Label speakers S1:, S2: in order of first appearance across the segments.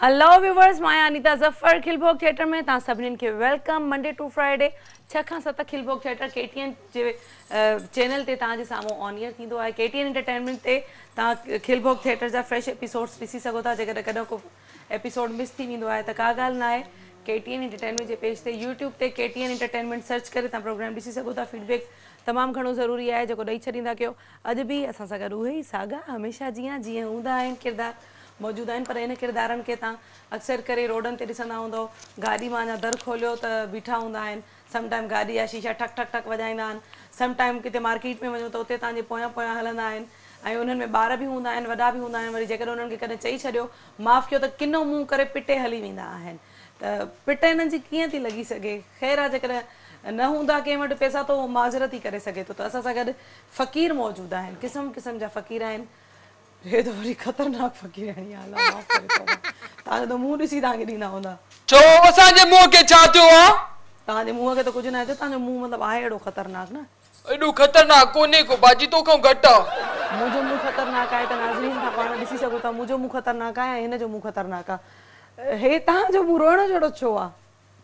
S1: Hello viewers, मां Anita Zafar खिलभोग theatre में तव्हां सभिनीनि खे वेलकम। मंडे टू फ्राइडे 6 खां 7 खिलभोग थिएटर KTN जे चैनल ते तव्हांजे साम्हूं ऑन एयर थींदो आहे। KTN एंटरटेनमेंट ते तव्हां खिलभोग थिएटर जा फ्रेश एपिसोड्स ॾिसी सघो था। जेकॾहिं कॾहिं को एपिसोड मिस थी वेंदो आहे त का ॻाल्हि न आहे। KTN एंटरटेनमेंट जे पेज ते यूट्यूब ते KTN एंटरटेनमेंट सर्च करे तव्हां प्रोग्राम ॾिसी सघो था। फीडबैक तमामु घणो ज़रूरी आहे जेको ॾेई छॾींदा कयो। अॼु बि असां सां गॾु उहे ई सागा हमेशह जीअं हूंदा आहिनि किरदार मौजूद आहिनि, पर इन किरदारनि खे तव्हां अक्सर करे रोडनि ते ॾिसंदा हूंदव। गाॾी मां अञा दर खोलियो त बीठा हूंदा आहिनि। समटाइम गाॾी जा शीशा ठक ठक ठक वॼाईंदा आहिनि। समटाइम किथे मार्केट में वञो त उते तव्हांजे पोयां पोयां हलंदा आहिनि ऐं उन्हनि में ॿार बि हूंदा आहिनि, वॾा बि हूंदा आहिनि। वरी जेकॾहिं उन्हनि खे कॾहिं चई छॾियो माफ़ु कयो त किनो मुंहुं करे पिटे हली वेंदा आहिनि। त पिट हिननि जी कीअं थी लॻी सघे? ख़ैर आहे, जेकॾहिं न हूंदा कंहिं वटि पैसा त उहो माज़रत ई करे सघे थो। त असां सां गॾु फ़क़ीर मौजूदु आहिनि, क़िस्म क़िस्म जा फ़क़ीर आहिनि। हे त वरी ख़तरनाक फ़क़ीर आहिनि। तव्हांजो त मुंहुं ॾिसी तव्हांखे ॾींदा हूंदा।
S2: छो असांजे मुंहं खे छा थियो आहे?
S1: तव्हांजे मुंहं खे त कुझु न आहे, तव्हांजो मुंहुं मतिलबु आहे अहिड़ो ख़तरनाक न?
S2: एॾो ख़तरनाक कोन्हे को बाजी, तोखां घटि आहे।
S1: मुंहिंजो मुंहुं ख़तरनाक आहे त नाज़रीन खां पाण ॾिसी सघो था। मुंहिंजो मुंहुं ख़तरनाक आहे ऐं हिन जो मुंहुं ख़तरनाक आहे। हे तव्हांजो मुंहुं रोइण जहिड़ो छो आहे?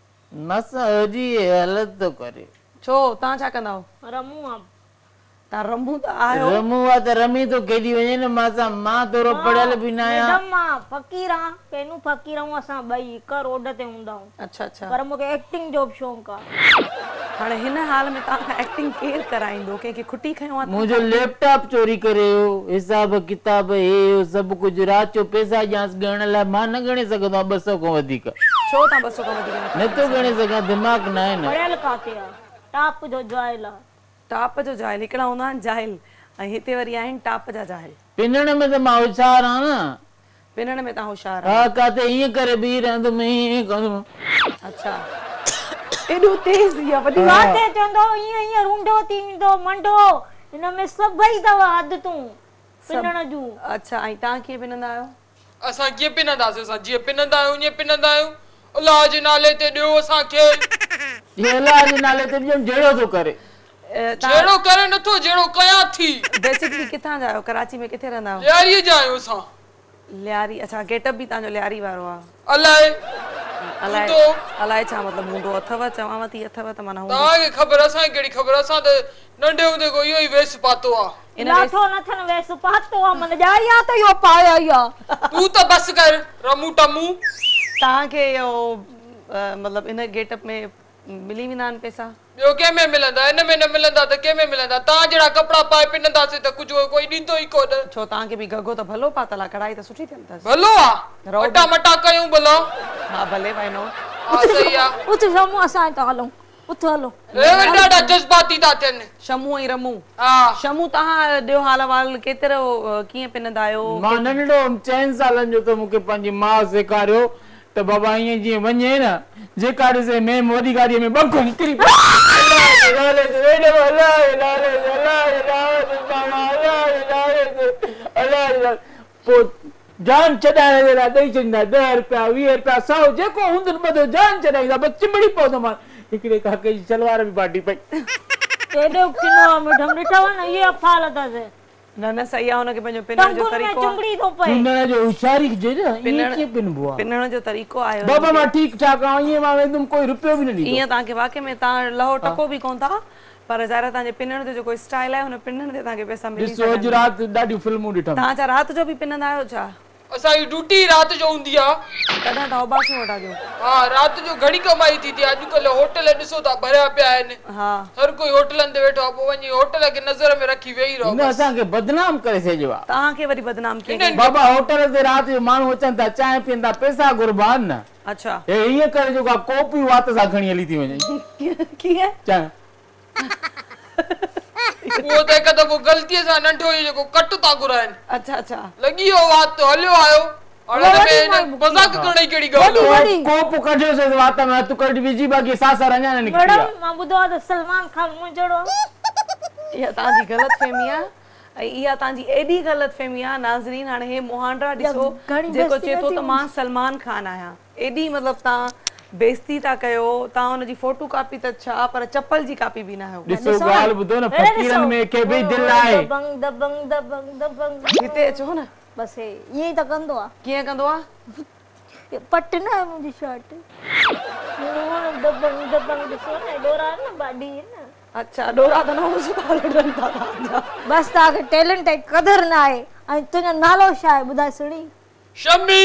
S3: मसा जी हालत तो करे।
S1: छो तव्हां छा कंदा हो?
S4: रमू आहे।
S1: तव्हां रमू त आहियो।
S3: रमू आहे त रमी तो केॾी वञे न। मां थोरो पढ़ियल बि न आहियां।
S4: मैडम मां फ़क़ीर आहियां, पहिरियों फ़क़ीर आहियूं असां ॿई हिकु रोड ते हूंदा आहियूं।
S1: अच्छा अच्छा।
S4: पर मूंखे एक्टिंग जो बि शौंक़ु आहे।
S1: हाणे हिन हाल में तव्हां खां एक्टिंग केरु कराईंदो? कंहिंखे खुटी खयो आहे?
S3: मुंहिंजो लैपटॉप चोरी करे वियो, हिसाब किताब हे सभु कुझु। राति जो पैसा ॼांस ॻणण लाइ मां न ॻणे सघंदो आहियां 200 खां वधीक।
S1: छो तव्हां 200 खां वधीक
S3: नथो ॻणे सघां, दिमाग़ न आहे न।
S4: पढ़ियल काथे आहे? टाप जो जाइल आहे।
S1: टाप जो जाहिल हिकिड़ा हूंदा आहिनि जाहिल, ऐं हिते वरी आहिनि टाप जा जाहिल।
S3: पिनण में त मां होशियार आहियां न।
S1: पिनण में तव्हां होशियार
S3: हा, काथे ईअं करे बीह रहंदुमि, ईअं कंदुमि।
S1: अच्छा, एॾो तेज़ आहे वॾी
S4: काथे चवंदो ईअं ईअं रूंडो थी वेंदो मंडो। हिन में सभई अथव आदतूं पिनण जूं।
S1: अच्छा, ऐं तव्हां कीअं पिनंदा आहियो?
S2: असां कीअं पिनंदासीं? असां जीअं पिनंदा आहियूं ईअं पिनंदा आहियूं। अलाह जे नाले ते ॾियो असांखे।
S3: ये अलाह जे नाले ते ॿियो जहिड़ो थो करे।
S2: जहिड़ो करे नथो, जहिड़ो कयां थी।
S1: बेसिकली किथां जा आहियो? कराची में किथे रहंदा आहियो?
S2: लियारीअ जा आहियूं असां।
S1: लियारी? अच्छा, गेटअप बि तव्हांजो लियारी वारो आहे?
S2: अलाए
S1: अलाए छा मतिलबु हूंदो अथव? चवांव थी अथव त माना
S2: तव्हांखे ख़बर, असांखे कहिड़ी ख़बर? असां त नंढे हूंदे को इहो ई वेस पातो आहे।
S4: लाथो नथन वेस पातो आहे, मन जाया त इहो पाया ई आहे।
S2: तूं त बस कर रमू टमू।
S1: तव्हांखे इहो मतिलबु इन गेटअप में मिली वेंदा आहिनि पैसा?
S2: ॿियो कंहिंमें मिलंदा? हिन में न मिलंदा त कंहिंमें मिलंदा? तव्हां जहिड़ा कपिड़ा पाए पिनंदासीं त कुझु कोई ॾींदो ई कोन।
S1: छो तव्हांखे बि गगो त भलो पातल आहे, कढ़ाई त सुठी थियल अथसि।
S2: भलो आहे, मटा मटा कयूं भला।
S1: हा भले भाई नो।
S2: हा सही आहे।
S4: उथ रमू असां त हलूं, उथ हलो।
S2: हे ॾाढा जज़्बाती था थियनि।
S1: शमू ऐं रमू।
S2: हा
S1: शमू, तव्हां ॾियो हाल वाल, केतिरो कीअं पिनंदा आहियो?
S3: मां नंढो 4 सालनि जो त मूंखे पंहिंजी माउ सेखारियो त बाबा ईअं जीअं वञे न, जेका ॾिसे में वॾी गाॾीअ में बंको निकिरी पोइ जान छॾाइण जे लाइ ॾेई छॾींदा 10 रुपया 20 रुपया 100 जेको हूंदो ॿधो जान छॾाईंदा। बसि चिमड़ी पवंदो मां। हिकिड़े काके जी सलवार बि फाटी पई।
S4: एॾो किनो मैडम ॾिठव न, इहे अफ़ाल अथसि।
S1: न सही आहे, हुनखे पंहिंजो पिनण जो तरीक़ो
S4: चुंबड़ी थो पए।
S3: पिनण जो होशियारी जे न, ईअं कीअं पिनबो आहे?
S1: पिनण जो तरीक़ो आहे
S3: बाबा मां ठीकु ठाक आहियां, ईअं मां वेंदुमि कोई रुपयो बि न ॾींदो।
S1: ईअं तव्हांखे वाक़ई में तव्हां लहो टको बि कोन था, पर ज़ाहिर तव्हांजे पिनण जो जेको स्टाइल आहे हुन पिनण ते तव्हांखे पैसा मिली
S3: ॾिसो अॼु राति ॾाढियूं फिल्मूं ॾिठमि।
S1: तव्हां छा राति जो बि पिनंदा आहियो छा?
S2: असांजी ड्यूटी राति जो हूंदी आहे।
S1: कॾहिं तव्हां उबासूं वठा जो?
S2: हा, राति जो घणी कमाई थींदी आहे। अॼुकल्ह होटल ॾिसो था भरिया पिया आहिनि।
S1: हा,
S2: हर कोई होटलनि ते वेठो आहे, पोइ वञी होटल खे नज़र में रखी वेही रहो।
S3: न असांखे बदनाम करे छॾियो आहे।
S1: तव्हांखे वरी बदनाम कीअं?
S3: बाबा होटल ते राति जो माण्हू अचनि था, चांहि पीअनि था, पैसा घुरबान न।
S1: अच्छा,
S3: हे ईअं करे जेको कॉपी वात सां खणी हली थी वञे।
S1: कीअं?
S3: चांहि
S2: उहो त हिकु दफ़ो ग़लतीअ सां नंढो इहो जेको कट था घुराइनि।
S1: अच्छा अच्छा,
S2: लॻी वियो वात हलियो आयो। हाणे हिन में मज़ाक करण जी कहिड़ी ॻाल्हि आहे?
S3: कोप कढियोसि वात में, हथु कढी विझी बाक़ी सासर अञा न निकिती आहे।
S4: मैडम मां ॿुधो आहे त सलमान खान मुंहिंजो
S1: इहा तव्हांजी ग़लतफ़हमी आहे ऐं इहा तव्हांजी एॾी ग़लतफ़हमी आहे। नाज़रीन, हाणे हे मोहांडा ॾिसो जेको चए थो त मां सलमान खान आहियां। एॾी मतिलबु तव्हां बेइज्जती था कयो। तव्हां हुनजी फोटो कॉपी त छा, पर चप्पल जी कॉपी बि न आहियो।
S3: ॾिसो ॻाल्हि ॿुधो न, फ़क़ीरनि में के बि दिलि आहे।
S1: हिते अचो न।
S4: बसि ईअं ई त कंदो आहे।
S1: कीअं कंदो आहे?
S4: पट न आहे मुंहिंजी शर्ट दबंग दबंग ॾिसो न डोरा न बाडी है न
S1: अच्छा डोरा त न सुभाणे था
S4: बस तव्हांखे टैलेंट आहे कदर न आहे ऐं तुंहिंजो नालो छा आहे ॿुधाए सुणी
S2: शम्मी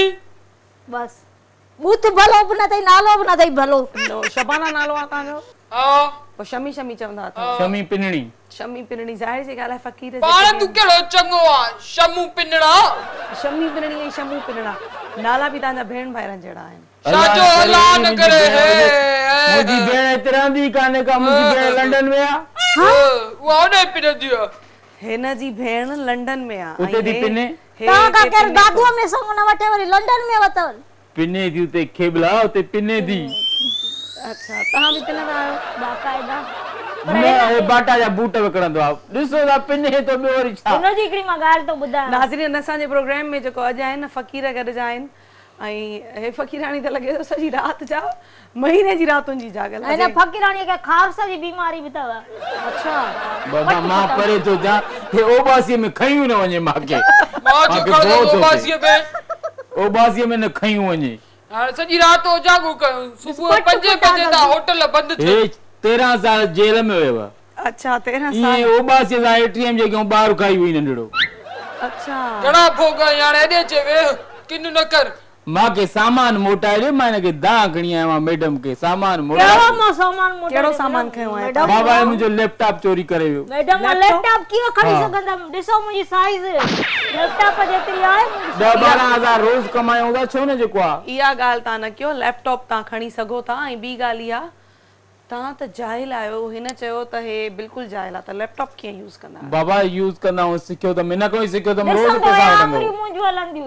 S4: बस बूथ भलो बि न अथई नालो बि न अथई भलो
S1: शबाना नालो आहे तव्हांजो
S2: हां
S1: पोइ शमी शमी चवंदा अथव
S3: शमी पिनणी
S1: शमी पिनणी ज़ाहिर जी ॻाल्हि आहे फ़क़ीर
S2: पाण तूं कहिड़ो चङो आहे शमू पिनड़ा
S1: शमी पिनणी ऐं शमू पिनड़ा नाला बि तव्हांजा भेण भाइरनि जहिड़ा आहिनि
S2: शाजो अल्लाह न करे
S3: मुंहिंजी भेण हिते रहंदी कान्हे का मुंहिंजी भेण लंडन में आहे
S2: उहा ओॾे पिनंदी आहे
S1: हिन जी भेण लंडन में आहे
S3: उते थी पिने
S4: तव्हां का केर दादूअ में संग न वठे वरी लंडन में वतव
S3: पिने थी उते खेबला उते पिने थी
S1: अच्छा तव्हां बि पिनंदा आहियो
S4: बाक़ाइदा
S3: न बाटा जा बूट विकणंदो आहे ॾिसो था पिने तो ॿियो वरी छा
S4: हुनजी हिकिड़ी मां ॻाल्हि थो ॿुधायां
S1: नाज़रीन असांजे प्रोग्राम में जेको अॼु आहे न फ़क़ीर गॾिजा आहिनि ऐं हे फ़क़ीराणी त लॻे थो सॼी राति जा महीने जी रातुनि जी जागल
S4: हिन फ़क़ीराणीअ खे खारस जी बीमारी बि अथव
S1: अच्छा
S3: बाबा मां परे थो जा हे ओबासीअ में खयूं न वञे मांखे
S2: मां जो खड़ो ओबासीअ में
S3: ओबासीअ में न खयूं वञे
S2: हाणे सॼी राति उजागो कयूं सुबुह 5 बजे ता होटल बंदि
S3: हे
S2: थियो
S3: 13 साल जेल में वियो
S1: अच्छा 13
S3: ये
S1: साल
S3: ओबासीअ सां एटीएम जे क्यों ॿाहिरि खाई हुई नंढड़ो
S1: अच्छा
S2: घणा भोग हाणे एॾे अचे वे किन न कर
S3: मांखे सामान मोटाए ॾे मां हिनखे दां खणी आयो आहियां मैडम खे सामान
S4: कहिड़ो
S3: मोटाए
S4: मां सामान मोटाए
S1: कहिड़ो सामान खयो आहे
S3: बाबा मुंहिंजो लैपटॉप चोरी करे वियो
S4: मैडम मां लैपटॉप कीअं खणी सघंदमि ॾिसो मुंहिंजी साइज़ लैपटॉप जेतिरी आहे
S3: 10-12 हज़ार रोज़ कमायूं था छो न जेको आहे
S1: इहा ॻाल्हि तव्हां न कयो लैपटॉप तव्हां खणी सघो था ऐं ॿी ॻाल्हि इहा तव्हां त जाहिल आहियो हिन चयो त हे बिल्कुलु जाहिल आहे त लैपटॉप कीअं यूज़ कंदा आहियो
S3: बाबा यूज़ कंदा हूं सिखियो त हिन खां ई सिखियो त रोज़
S4: ॾिसंदो
S3: पैसा
S4: आङुरियूं
S3: वठंदो
S4: मुंहिंजूं हलंदियूं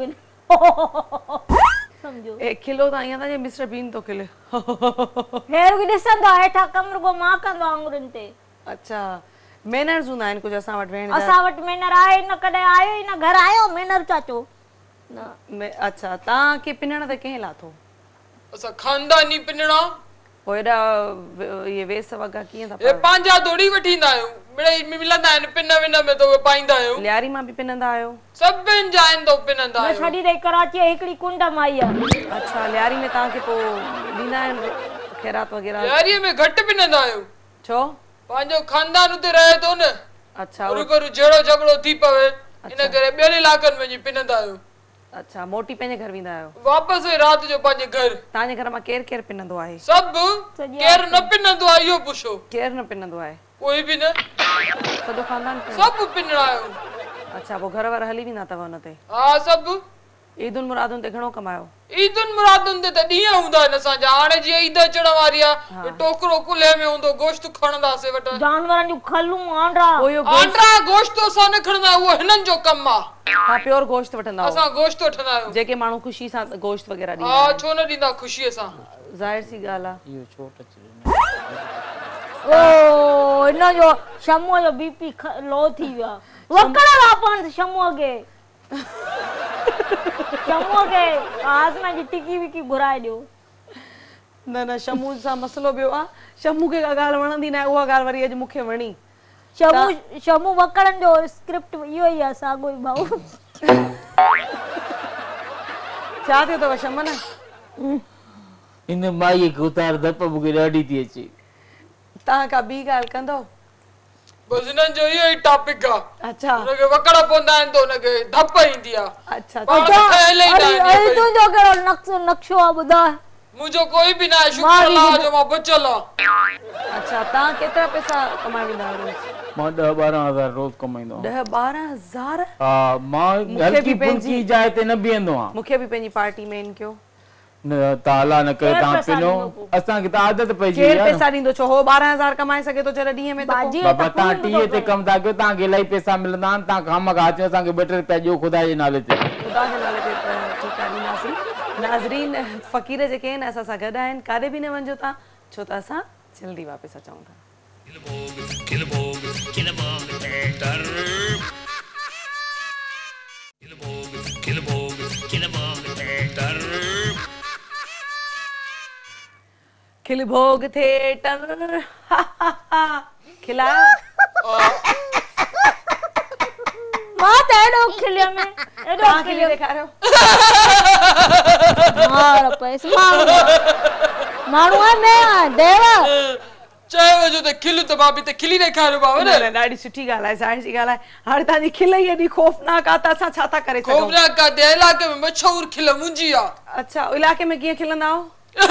S4: आहिनि समझो
S1: ए खिलो त ईअं था जे मिस्टर बीन तो खिले
S4: हेर बि ॾिसंदो आहे हेठां कमर को मां कंदो आङुरियुनि ते
S1: अच्छा मैनर्स हूंदा आहिनि कुझु असां वटि भेण जा
S4: असां वटि मैनर आहे न कॾहिं आयो ई न घर आयो मैनर चाचो
S1: अच्छा तव्हांखे पिनण त कंहिं लाथो
S2: असां खानदानी पिनड़ा
S1: पोइ एॾा इहे वेस वॻा कीअं था
S2: ए पंहिंजा थोड़ी वठींदा आहियूं मिड़ई मिलंदा आहिनि पिन विन में तो उहे पाईंदा आहियूं
S1: लियारी मां बि पिनंदा आहियो
S2: सभिनि जा आहिनि तो पिनंदा
S4: न
S2: आहियूं
S4: छॾी ॾेई कराची हिकिड़ी कुंड माई आहे
S1: अच्छा लियारी में तव्हांखे पोइ ॾींदा आहिनि ख़ैरात वग़ैरह
S2: यारीअ में घटि पिनंदा आहियूं
S1: छो
S2: पंहिंजो खानदान उते रहे थो न
S1: अच्छा
S2: रुगरू जहिड़ो झगड़ो थी पवे इन करे ॿियनि इलाइक़नि में वञी पिनंदा आहियूं
S1: अच्छा मोटी पंहिंजे घर वेंदा आहियो
S2: वापसि राति जो पंहिंजे घर
S1: तव्हांजे घर मां केरु केरु पिनंदो आहे
S2: सभु केरु न पिनंदो आहे इहो पुछो
S1: केरु न पिनंदो आहे
S2: कोई बि न
S1: सॼो खानदान
S2: सभु पिनड़ा आहियूं
S1: अच्छा पोइ घर वारा हली वेंदा अथव हुन ते
S2: हा सभु
S1: ईदुन मुरादुन ते घणो कमायो
S2: ईदुन मुरादुन ते त ॾींहं हूंदा आहिनि असांजा हाणे जीअं ईद अचण वारी आहे टोकरो कुल्हे में हूंदो गोश्त खणंदासीं वटि
S4: जानवरनि जूं खलूं आंडा
S2: आंडा गोश्त असां न खणंदा उहो हिननि जो कमु आहे
S1: हा प्योर गोश्त वठंदा आहियो
S2: असां गोश्त वठंदा आहियूं
S1: जेके माण्हू ख़ुशी सां गोश्त वग़ैरह ॾींदा
S2: हा छो न ॾींदा ख़ुशीअ सां
S1: ज़ाहिर सी ॻाल्हि आहे
S3: इहो छो टच
S4: ओ हिन जो शमूअ जो बीपी लो थी वियो आहे वकड़ वापन शमूअ खे शमूअ खे आसमान जी टिकी विकी घुराए ॾियो
S1: न न शमू सां मसलो ॿियो आहे शमू खे का ॻाल्हि वणंदी न आहे उहा ॻाल्हि वरी अॼु मूंखे वणी
S4: शमू वकड़नि जो स्क्रिप्ट इहो ई आहे साॻो ई भाऊ
S1: छा थियो अथव शमन
S3: इन माईअ खे उतार धप मूंखे ॾाढी थी अचे
S1: तव्हां का ॿी ॻाल्हि कंदो
S2: बस हिननि जो इहो ई टॉपिक आहे
S1: अच्छा
S2: हुनखे वकड़ पवंदा आहिनि त हुनखे धप ईंदी आहे
S1: अच्छा
S4: तुंहिंजो कहिड़ो नक्शो आहे ॿुधाए
S2: मुंहिंजो कोई बि न आहे शुक्र अल्लाह जो मां बचियल आहे
S1: अच्छा तव्हां केतिरा पैसा कमाए वेंदा आहियो रोज़
S3: मां 10-12 हज़ार रोज़ कमाईंदो
S1: 10-12 हज़ार
S3: हा मां हल्की फुल्की जाइ ते न बीहंदो आहियां
S1: मूंखे बि पंहिंजी पार्टी में इन कयो
S3: न ताला न करे तव्हां पिनो असांखे त आदत पइजी
S1: केरु पैसा ॾींदो छो हो 12,000 कमाए सघे थो चलो ॾींहं में त पोइ
S3: बाबा तव्हां 30 ते कम था कयो तव्हांखे इलाही पैसा मिलंदा आहिनि तव्हां खामखा अचो असांखे 2 रुपया ॾियो ख़ुदा जे नाले ते
S1: ख़ुदा जे नाले ते ठीकु आहे ॾींदासीं नाज़रीन फ़क़ीर जेके आहिनि असां सां गॾु आहिनि काॾे बि न वञो था छो त असां जल्दी वापसि अचूं था खिलभोग थिएटर खिलाया
S4: मां त एॾो खिलियमि
S1: तव्हां खिली ॾेखारियो
S4: मार पैसा माण्हू आहे मैं देवा
S2: चयो जो त खिल त भाभी त खिली ॾेखारियो बाबा
S1: न न ॾाढी सुठी ॻाल्हि आहे ज़ाहिर सी ॻाल्हि आहे हाणे तव्हांजी खिल ई एॾी खौफ़नाक आहे त असां छा था करे सघूं
S2: खौफ़नाक का दे इलाके में मशहूर खिल मुंहिंजी आहे
S1: अच्छा इलाइक़े में कीअं खिलंदा आहियो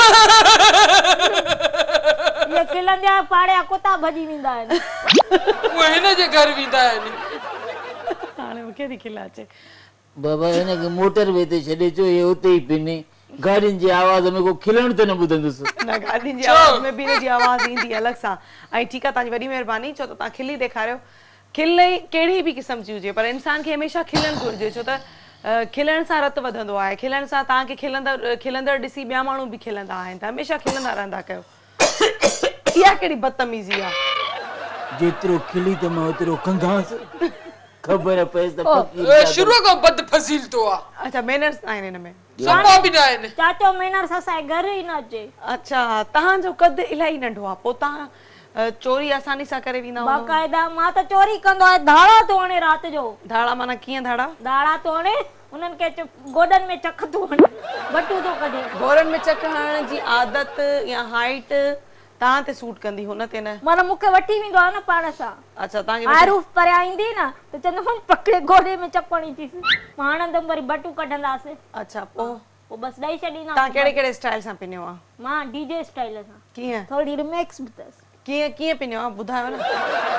S4: ये खिलंदा पाड़िया कुता भॼी वेंदा आहिनि
S2: उहे हिन जे घर वेंदा आहिनि
S1: हाणे मूंखे थी खिल अचे
S3: बाबा हिनखे मोटर वे ते छॾे चो हे उते ई पिने गाड़ियुनि जी आवाज़ में को खिलण त न ॿुधंदुसि
S1: न गाॾियुनि जी आवाज़ में बि हिनजी आवाज़ ईंदी अलॻि सां ऐं ठीकु आहे तव्हांजी वॾी महिरबानी छो त तव्हां खिली ॾेखारियो खिल कहिड़ी बि क़िस्म जी हुजे पर इंसान खे हमेशह खिलणु घुरिजे छो त खिलण सां रतु वधंदो आहे खिलण सां तव्हांखे खिलंदड़ ॾिसी ॿिया माण्हू बि खिलंदा आहिनि त हमेशह खिलंदा रहंदा कयो इहा कहिड़ी बदतमीज़ी आहे
S3: जेतिरो खिली त मां ओतिरो कंदासि खबर पए त
S2: शुरू खां बद फज़ील तो आहे
S1: अच्छा मैनर्स आहिनि हिन में
S2: सभा बि न आहिनि
S4: चाचो मैनर्स असांजे घर ई न अचे
S1: अच्छा तव्हांजो कद इलाही नंढो आहे पोइ तव्हां चोरी आसानी सां करे वेंदा हूंदव
S4: बाक़ाइदा मां त चोरी कंदो आहे धाड़ा तो हणे राति जो
S1: धाड़ा माना कीअं धाड़ा
S4: धाड़ा तो हणे उन्हनि खे गोॾनि में चक थो हणे बटू थो कढे
S1: गोरनि में चक हणण जी आदत या हाइट तव्हां ते सूट कंदी हुन ते न
S4: माना मूंखे वठी वेंदो आहे न पाण सां
S1: अच्छा तव्हांखे
S4: आरूफ परियां ईंदी न त चवंदमि पकड़े गोॾे में चपणी थी मां हणंदमि वरी बटू कढंदासीं
S1: अच्छा पोइ
S4: बस ॾेई छॾींदा
S1: तव्हां कहिड़े कहिड़े स्टाइल सां पिनियो आहे
S4: मां डीजे स्टाइल सां
S1: कीअं
S4: थोड़ी रिमिक्स बि अथसि
S1: कीअं कीअं पिनियो आहे ॿुधायो न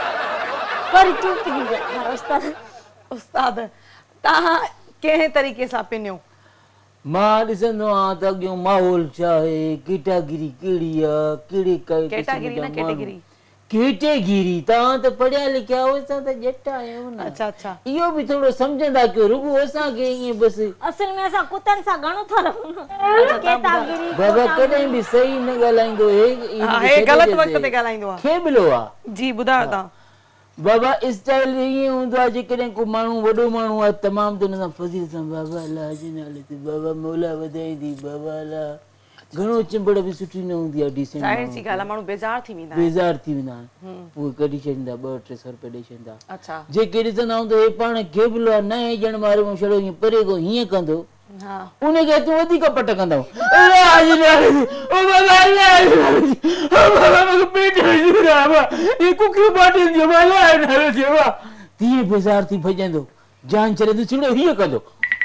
S4: पर चुप थी वई उस्ताद
S1: उस्ताद तव्हां कंहिं तरीक़े सां पिनियो
S3: मां ॾिसंदो आहियां त अॻियो माहौल छा आहे केटागिरी कहिड़ी आहे कहिड़े
S1: कैटेगरी न कैटेगरी
S3: केटेगिरी तव्हां त पढ़िया लिखिया हो असां त ॼट आहियूं न
S1: अच्छा अच्छा
S3: इहो बि थोरो सम्झंदा कयो रुॻो असांखे ईअं बसि
S4: असल में असां कुतनि सां घणो था रहूं केटागिरी
S3: बाबा कॾहिं बि सही न ॻाल्हाईंदो
S1: हे ग़लति वक़्त ते ॻाल्हाईंदो आहे
S3: खेबिलो आहे
S1: जी ॿुधायो तव्हां
S3: बाबा स्टाइल ईअं हूंदो आहे जेकॾहिं को माण्हू वॾो माण्हू आहे तमामु त हुन सां फज़ील सां बाबा अला जे नाले ते बाबा मौला वधाईंदी बाबा अला घणो चिंबड़ बि सुठी न हूंदी आहे डिसेंट
S1: ज़ाहिर सी ॻाल्हि आहे माण्हू बेज़ार थी वेंदा
S3: बेज़ार थी वेंदा आहिनि उहे कढी छॾींदा 200-300 रुपया ॾेई छॾींदा
S1: अच्छा
S3: जेके ॾिसंदा आहियूं त हे पाण खेबिलो आहे न ॼण मारे छड़ो हीअं परे खां हीअं कंदो
S1: हा
S3: उनखे तूं वधीक पट कंदव तीअं बेज़ार थी भॼंदो जान छॾे तूं छिड़ो हीअं कंदो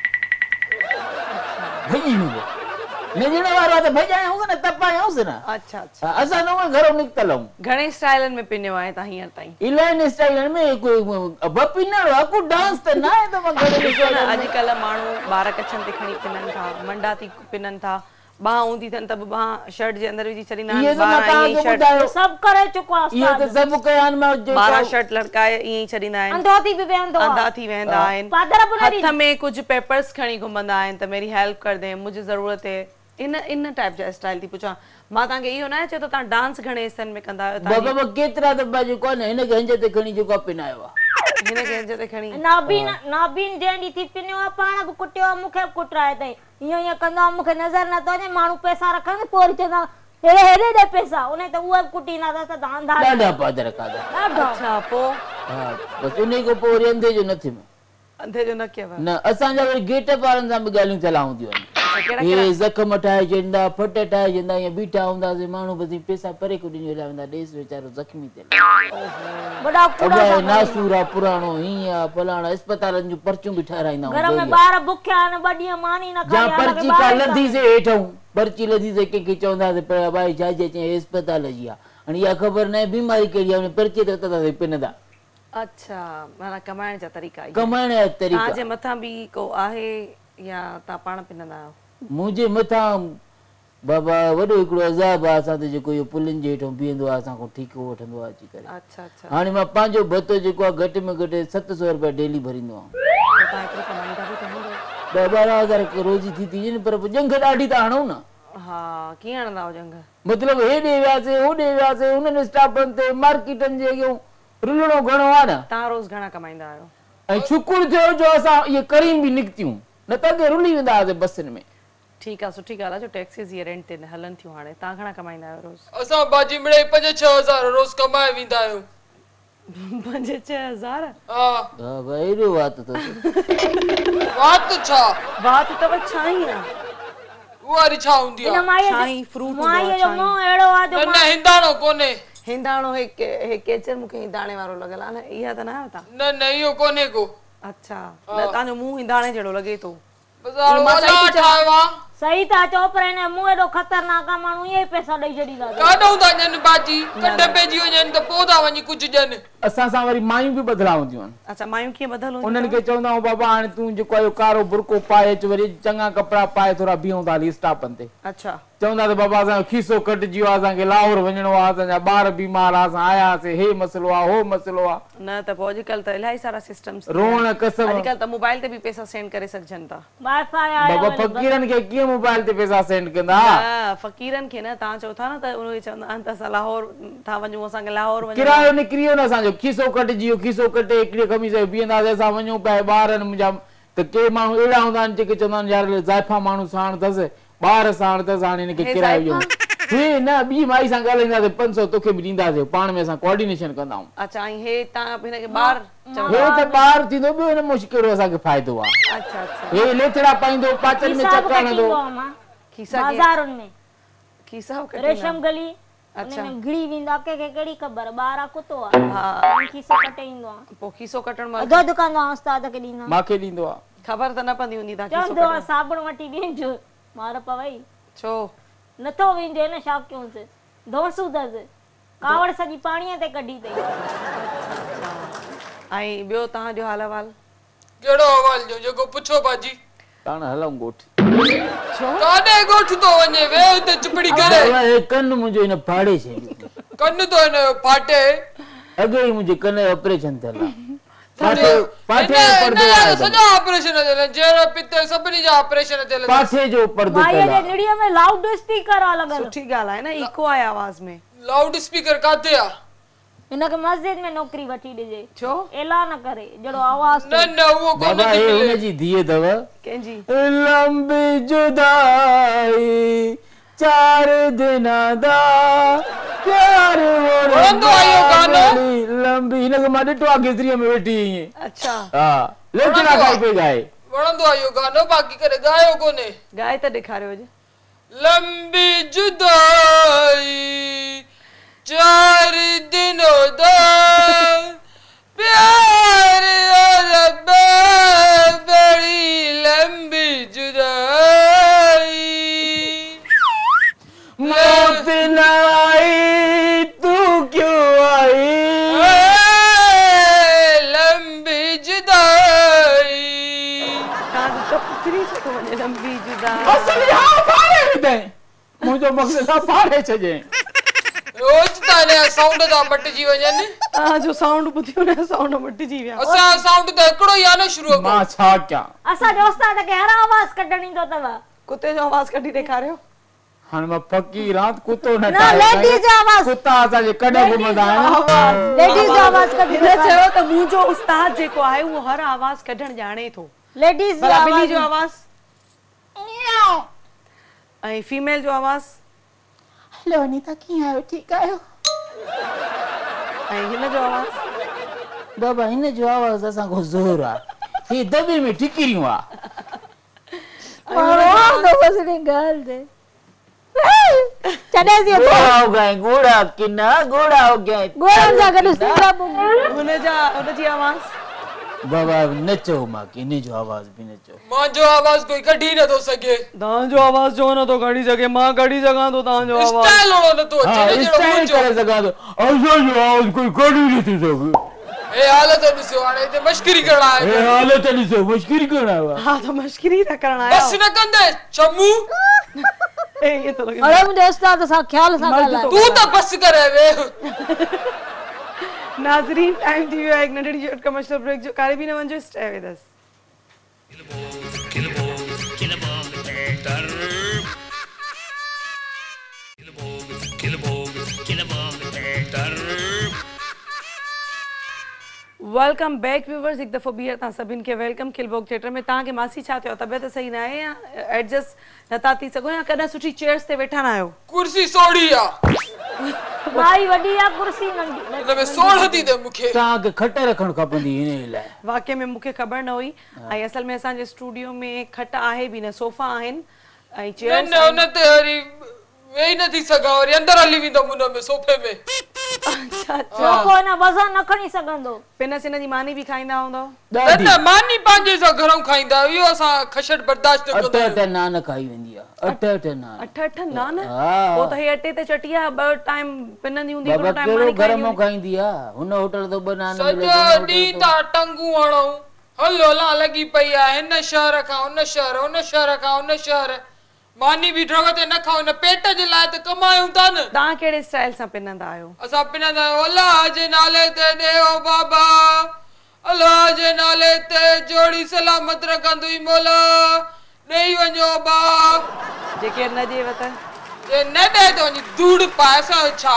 S3: भॼी वेंदो न ॼण वारो आहे त भॼायूंसि न तपायूंसि न
S1: अच्छा अच्छा
S3: असां न घरो निकितल आहियूं
S1: घणे स्टाइलनि में पिनियो आहे तव्हां हींअर ताईं
S3: इलाही स्टाइलनि में कोई पिनण आहे को डांस त न आहे त मां घणे ॾिसो न
S1: अॼुकल्ह माण्हू ॿार कच्छनि ते खणी पिननि था मंडा थी पिननि था बाह हूंदी अथनि त बाह शर्ट जे अंदरि विझी छॾींदा आहिनि
S4: सभु करे चुको आहे
S3: इहे त सभु कया आहिनि मां
S1: 12 शर्ट लड़काए ईअं ई छॾींदा आहिनि अंधा थी वेंदा आहिनि हथ में कुझु पेपर्स खणी घुमंदा आहिनि त मेरी हेल्प कर दे मुझे ज़रूरत है इन टाइप जा स्टाइल थी पुछां मां तव्हांखे इहो न चयो त तव्हां डांस घणे हिसनि में कंदा आहियो
S3: बाबा केतिरा दफ़ा जेको आहे न हिनखे हंज ते खणी जेको पिनायो आहे
S1: हिनखे हंज ते खणी
S4: नाबीन जंहिं ॾींहुं थी पिनियो आहे पाण बि कुटियो आहे मूंखे बि कुटराए अथई हीअं हीअं कंदो आहे मूंखे नज़र नथो अचे माण्हू पैसा रखनि पोइ वरी चवंदा हेॾे ॾे पैसा उन त उहा बि कुटींदा त तव्हां
S3: ॾाढा पादर खाधा
S1: अच्छा पोइ
S3: हा बसि उन खां पोइ वरी अंधे जो न थियुमि
S1: अंधे जो न कयव
S3: न असांजा वरी गेटअप वारनि सां बि ॻाल्हियूं चलाहूंदियूं आहिनि हे ज़ख़्म ठाहे छॾींदा फट ठाहे छॾींदा ईअं बीठा हूंदासीं माण्हू बसि पैसा परे को ॾिनी हलिया वेंदा ॾेसि वीचारो ज़ख़्मी थियल नासूर आहे पुराणो हीअं आहे फलाणा अस्पतालनि जूं पर्चियूं बि ठाराईंदा पर्ची का लधीसीं हेठूं पर्ची लधीसीं कंहिंखे चवंदासीं पर भाई छाजे चई अस्पताल जी आहे हाणे इहा ख़बर न आहे बीमारी कहिड़ी आहे पर्ची ते उतां पिनंदा
S1: अच्छा माना कमाइण जा तरीक़ा
S3: कमाइण जा तरीक़ा
S1: तव्हांजे मथां बि को आहे या तव्हां पाण पिनंदा आहियो
S3: मुंहिंजे मथां बाबा वॾो हिकिड़ो अज़ाब आहे असां त जेको इहो पुलनि जे हेठां बीहंदो आहे असां खां ठीकु वठंदो आहे अची करे
S1: अच्छा अच्छा
S3: हाणे मां पंहिंजो भतो जेको आहे घटि में घटि 700 रुपया डेली भरींदो आहियां 10-12 रोज़ी थी थी वञे पर जंग ॾाढी था हणूं न
S1: हा कीअं हणंदा हो जंग
S3: मतिलबु हेॾे वियासीं होॾे वियासीं हुननि स्टाफनि ते मार्केटनि जे अॻियां रुलणो घणो आहे न
S1: तव्हां रोज़ घणा कमाईंदा आहियो
S3: ऐं शुकुर थियो जो असां इहे करीम बि निकितियूं न त अॻे रुली वेंदा हुआसीं बसियुनि में
S1: ठीकु आहे सुठी ॻाल्हि आहे जो टैक्सीस जी रेंट ते हलनि थियूं हाणे तव्हां घणा कमाईंदा आहियो रोज़
S2: असां बाजी मिड़े 5-6 हज़ार रोज़ कमाए वेंदा आहियूं
S1: 5-6 हज़ार
S2: हा
S3: हा भाई एॾो वात
S2: बात छा
S1: बात तव छाई आ
S2: वारी छा हुंदी
S4: इन
S2: आ
S4: माई
S1: छाई फ्रूट
S4: माई जो मुंह एड़ो आ जो
S2: न हिंदाणो कोने
S1: हिंदाणो हे केचर मूंखे हिंदाणे वारो लॻल आहे न इहा त न आहियो तव्हां
S2: न इहो कोने को
S1: अच्छा न तव्हांजो मुंहुं हिंदाणे जहिड़ो लॻे थो
S2: बाज़ार वाला ठावा
S4: सही था चओ पर हिन मुंहुं एॾो ख़तरनाक आहे माण्हू ईअं ई पैसा ॾेई छॾींदा
S2: काॾो था ॼनि बाजी कंड पेजी वञनि त पोइ था वञी कुझु ॼनि
S3: असां सां वरी मायूं बि बदिला हूंदियूं आहिनि
S1: अच्छा मायूं कीअं बदल
S3: उन्हनि खे चवंदा आहियूं बाबा हाणे तूं जेको आहे कारो बुरको पाए अच वरी चङा कपिड़ा पाए थोरा बीहूं था हली स्टापनि ते
S1: अच्छा
S3: चवंदा त बाबा असांजो खीसो कटिजी वियो आहे असांखे लाहौर वञिणो आहे असांजा ॿार बीमार आहे असां आयासीं हे मसइलो आहे हो मसइलो आहे
S1: न त पोइ अॼुकल्ह त इलाही सारा सिस्टम्स
S3: रोअण कसम
S1: अॼुकल्ह त मोबाइल ते बि पैसा सेंड करे सघजनि था
S4: वाईफाई आयो
S3: बाबा फ़क़ीरनि खे कीअं मोबाइल ते पैसा सेंड कंदा
S1: न फ़क़ीरनि खे न तव्हां चओ था न त उहे चवंदा आहिनि त असां लाहौर था वञूं असांखे लाहौर वञूं
S3: किरायो निकिरी वियो न असांजो खीसो कटिजी वियो खीसो कटे हिकिड़ी खमीस बीहंदासीं असां वञूं पिया ॿार आहिनि मुंहिंजा त के माण्हू अहिड़ा हूंदा आहिनि जेके चवंदा आहिनि यार ज़ाइफ़ा माण्हू साण अथसि ॿार साण अथसि हाणे हिनखे किरायो ॾियूं हे न ॿी माई सां ॻाल्हाईंदासीं 500 तोखे बि ॾींदासीं पाण में असां कोऑर्डिनेशन कंदा आहियूं
S1: अच्छा ऐं हे तव्हां हिनखे ॿार
S3: हे त ॿार थींदो ॿियो हिन में कहिड़ो असांखे फ़ाइदो आहे
S1: अच्छा अच्छा
S3: हे लेथड़ा पाईंदो पाचन में चकर हणंदो
S1: खीसा
S4: बाज़ारुनि में
S1: खीसा
S4: रेशम गली
S1: अच्छा
S4: उनमें घिड़ी वेंदा कंहिंखे कहिड़ी ख़बर ॿार आहे कुतो आहे
S1: हा
S4: खीसो कटे ईंदो आहे
S1: पोइ खीसो कटण महिल
S4: अधु अधु कंदो आहे उस्ताद खे ॾींदो
S3: मांखे ॾींदो आहे
S1: ख़बर त न पवंदी हूंदी तव्हां खीसो
S4: चवंदो आहे साबुण वठी ॾिजो मार पवई
S1: छो
S4: नथो वेंदो न छा कयूंसि धोसू अथसि कावड़ सॼी पाणीअ ते कढी अथई
S1: ऐं ॿियो तव्हांजो हाल अहवाल
S2: कहिड़ो अहवाल जो जेको पुछो बाजी
S3: पाण हलऊं ॻोठ
S2: काॾे ॻोठ थो वञे वे हुते चुपड़ी करे
S3: हे कन मुंहिंजो हिन फाड़े छॾियो
S2: कन तो हिन फाटे
S3: अॻे ई मुंहिंजे कन जो ऑपरेशन थियल
S2: हिन सॼा ऑपरेशन थियल जहिड़ो पिते सभिनी जा ऑपरेशन थियल
S3: पाठे जो पर्दो
S4: माईअ जे निड़ीअ में लाउड स्पीकर आहे लॻल
S1: सुठी ॻाल्हि आहे न इको आहे आवाज़ में
S2: लाउड स्पीकर काथे आ
S4: हिनखे मस्जिद में नौकरी वठी ॾिजे
S1: छो
S4: ऐलान करे जहिड़ो आवाज़
S2: न उहो कोन
S3: बाबा हे हुनजी धीअ अथव
S1: कंहिंजी
S3: लंबी जुदाई 4 दिन दा प्यार
S2: वणंदो आहे इहो गानो
S3: लंबी हिनखे मां ॾिठो आहे केसरीअ में वेठी ईअं
S1: अच्छा
S3: हा लेचड़ा खाई पई गाए
S2: वणंदो आहे इहो गानो बाक़ी करे गायो कोने
S1: गाए त ॾेखारियो अॼु
S2: लंबी जुदाई 4 दिनों दा प्यार रब्बा बड़ी लंबी जुदाई
S3: मौत न आई तू क्यों आई
S2: लंबी जुदाई
S1: तव्हां त पुत्री छो वञे लंबी जुदा
S3: असली हा फाड़े विधे मुंहिंजो मक़सद आहे फाड़े छॾे
S2: रोज ताने साउंड दा मटजी वञनि
S1: तव्हांजो साउंड ॿुधी हुन साउंड मटिजी विया
S2: असां साउंड त हिकिड़ो ई आहे न शुरू
S3: मां छा कयां
S4: असांजो उस्ताद खे हर आवाज़ कढण ईंदो अथव
S1: कुते जो आवाज़ कढी ॾेखारियो
S3: हाणे मां फ़क़ीर आहियां कुतो न
S4: न लेडीज़ जो आवाज़
S3: कुता असांजे कॾहिं घुमंदा आहिनि
S4: लेडीज़ जो आवाज़ कढी
S1: हिन चयो त मुंहिंजो उस्ताद जेको आहे उहो हर आवाज़ कढण ॼाणे थो
S4: लेडीज़ जो
S1: भला ॿिली
S4: आवाज़
S1: जो आवाज़ ऐं फीमेल जो आवाज़
S3: हेलो अनीता कीअं आहियो ठीकु आहियो
S1: ऐं हिन जो आवाज़
S3: बाबा हिन जो आवाज़ असांखो ज़ोर आहे ही दॿे में ठिकिरियूं आहे घोड़ा हो गए घोड़ा किन्ना घोड़ा हो गए
S1: हुनजी आवाज़
S3: बाबा नचो मां किने जो आवाज़ बि नचो
S2: मुंहिंजो आवाज़ कोई कढी नथो सघे
S1: तव्हांजो आवाज़ छो नथो कढी सघे मां कढी सघां थो तव्हांजो आवाज़
S2: स्टाइल होणो नथो अचे
S3: स्टाइल करे सघां थो असांजो आवाज़ कोई कढी नथो सघे
S2: ए हालत ॾिसो हाणे हिते मश्करी करणु आयो
S3: ए हालत ॾिसो मश्करी करणु आयो
S1: हा त मश्करी था करण आया
S2: बस न कंदे चमू
S1: ए ये तो लगे
S4: अरे मुंहिंजे उस्ताद सां ख्याल सां ॻाल्हाए
S2: तू त बस करे वे
S1: नाज़रीन टाइम थी वियो आहे एक नंढड़ी कमर्शियल ब्रेक जो कारे बि न वञो stay with us welcome back viewers, एक दफ़ो ॿीहर तव्हां सभिनि खे वेलकम खिलबोग थिएटर में। तव्हांखे मासी छा थियो, तबियत सही न आहे या एडजस्ट नथा थी सघो या कॾहिं सुठी चेयर्स ते वेठा न आहियो?
S2: कुर्सी सोड़ी आ,
S4: भाई वॾी आ कुर्सी नंढी,
S2: इनमें सोड़ थी दे मूंखे।
S3: तव्हांखे खट रखणु खपंदी हिन लाइ।
S1: वाक़ई में मूंखे ख़बर न हुई ऐं असल में असांजे स्टूडियो में खट आहे बि न, सोफ़ा आहिनि ऐं चेयर्स।
S2: न उन ते वरी वेही न थी सघां, वरी अंदर हली वेंदमि उन में सोफे में।
S1: अच्छा
S4: को न वज़न न खणी सघंदो।
S1: पिन सिन जी मानी बि खाईंदा हूंदव?
S2: न मानी पंहिंजे सां घरों खाईंदा, इहो असां खशट बर्दाश्त न कंदा।
S3: अठ नान खाई वेंदी आहे, अठ नान।
S1: अठ नान?
S3: हा
S1: पोइ त हे अटे ते चटिया ॿ टाइम पिनंदी हूंदी,
S3: बाबा
S1: हिकिड़ो टाइम
S3: कहिड़ो
S1: मानी
S3: घर
S1: खाईंदी
S3: मां
S1: हूंदी।
S3: खाईंदी आहे, हुन होटल तो बनान
S2: सॼो ॾींहुं था टंगू हणूं, हलो हलां लॻी पई आहे, हिन शहर खां हुन शहर, हुन शहर खां हुन शहर। मानी बि ढंग ते न खाऊं, न पेट जे लाइ त कमायूं था न।
S1: तव्हां कहिड़े स्टाइल सां पिनंदा आहियो?
S2: असां पिनंदा आहियूं अल्लाह जे नाले ते देव बाबा, अल्लाह जे नाले ते जोड़ी सलामत रखंदुई मौला, ॾेई वञो बा।
S1: जेके न ॾेव त?
S2: जे न ॾे त वञी धूड़ पाए, असां छा।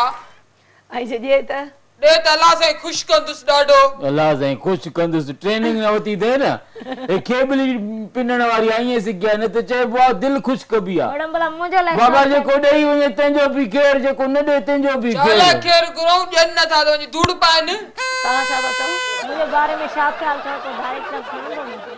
S1: ऐं जे ॾे त?
S2: ॾे त अल्लाह साईं ख़ुशि कंदुसि ॾाढो।
S3: अल्लाह साईं ख़ुशि कंदुसि, ट्रेनिंग न वरिती थिए न। हे खेबली पिनण वारी आईं सिखिया, न त चइबो आहे दिलि ख़ुशि कबी आहे।
S4: मैडम भला मुंहिंजे लाइ
S3: बाबा जेको ॾेई वञे तंहिंजो बि खेर, जेको न ॾे तंहिंजो बि
S2: चाले
S3: खेर।
S2: खेर घुरऊं, ॾियनि नथा त वञी धूड़ पाइनि।
S1: तव्हां छा था चओ?
S4: मुंहिंजे बारे में छा ख़्याल अथव? को डायरेक्टर थींदो मूंखे,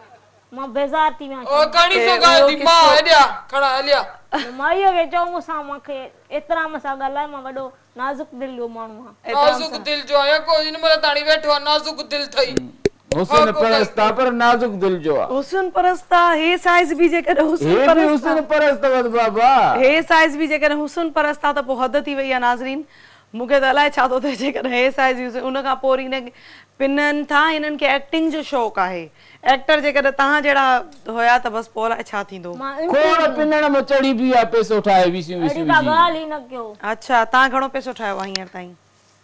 S4: मां बेज़ार थी वञा।
S2: ओ कणी सो गाए थी मां हेॾिया खड़ा हलिया।
S4: मां इहो खे चऊं मूंसां मूंखे एतिराम सां ॻाल्हाए, मां वॾो नाज़ुक दिलि जो माण्हू आहियां।
S2: नाज़ुक दिल जो आहे, को इन महिल ताणी वेठो आहे नाज़ुक दिल ठही।
S3: हुसन परस्त आहे पर नाज़ुक दिल जो आहे।
S1: हुसन परस्त आहे, हे साइज बि जेकर हुसन
S3: हे बि
S1: परस्त
S3: हुसन परस्त वद बाबा।
S1: हे साइज बि जेकर हुसन परस्त आहे त पोइ हद थी वई आहे नाज़रीन। मूंखे त अलाए छा थो थिए, जेकर हे साइज यूज़ उन खां पोइ वरी हिन पिननि था, हिननि खे एक्टिंग जो शौक़ु आहे। एक्टर जेकर तव्हां जहिड़ा हुया त बसि पोइ अलाए छा थींदो।
S3: खोड़ पिनण में चढ़ी बि आहे, पैसो ठाहे विसियूं विसियूं
S4: अहिड़ी का ॻाल्हि ई न कयो।
S1: अच्छा, तव्हां घणो पैसो ठाहियो आहे हींअर ताईं?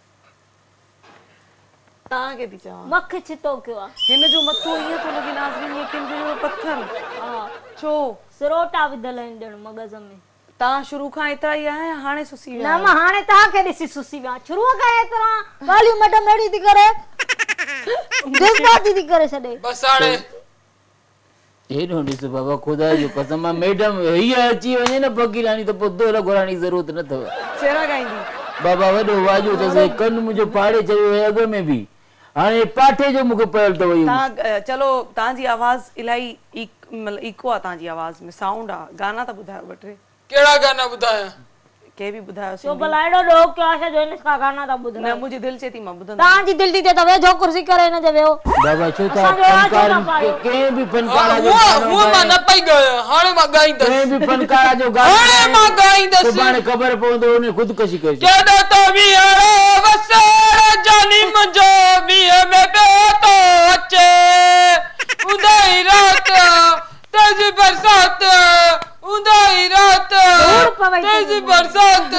S1: तव्हांखे थी चवां,
S4: मख छितो कयो आहे।
S1: हिन जो मथो ईअं थो लॻे नाज़रीन, ये किन जो पत्थर।
S4: हा
S1: छो?
S4: सिरोटा विधल आहिनि ॼण मग़ज़ में।
S1: तव्हां शुरू खां एतिरा ई आहियो या हाणे सुसी विया?
S4: न मां हाणे तव्हांखे ॾिसी सुसी विया, शुरू खां एतिरा ॻाल्हियूं मैडम अहिड़ी थी करे, जज़्बाती थी करे छॾे।
S2: बस हाणे
S3: हेॾो ॾिस बाबा, ख़ुदा जो कसम आहे, मैडम हीअ अची वञे न फ़क़ीरानी त पोइ दोर घुराइण जी ज़रूरत न अथव।
S1: चेहरा गाईंदी
S3: बाबा वॾो वाजो अथसि, कन मुंहिंजो फाड़े चयो अॻ में बि, हाणे पाठे जो मूंखे पयल अथव।
S1: तव्हां चलो, तव्हांजी आवाज़ इलाही मतिलबु इको आहे, तव्हांजी आवाज़ में साउंड आहे। गाना त ॿुधायो ॿ टे।
S2: कहिड़ा गाना ॿुधायां?
S1: के बि ॿुधायो।
S4: छो भला एॾो ॾोह कयो आहे जो इन खां गाना था ॿुधायो?
S1: न, मुंहिंजी दिलि चए थी मां ॿुधंदमि।
S4: तव्हांजी दिलि थी थिए त वेझो कुर्सी करे हिन जे वेहो।
S3: बाबा छो था फनकार कंहिं बि फनकारा जो
S2: हूअ मां न पई ॻायां, हाणे मां ॻाईंदसि।
S3: कंहिं बि फनकारा जो गानो
S2: हाणे मां ॻाईंदसि।
S3: सुभाणे ख़बर पवंदो उन ख़ुदकुशी करे।
S2: केॾो तो वीहड़ो वसण जानी मुंहिंजो मींहं में पियो थो अचे, उंदहि रात तेज़ बरसात, उंदहि रात तेज़ बरसात।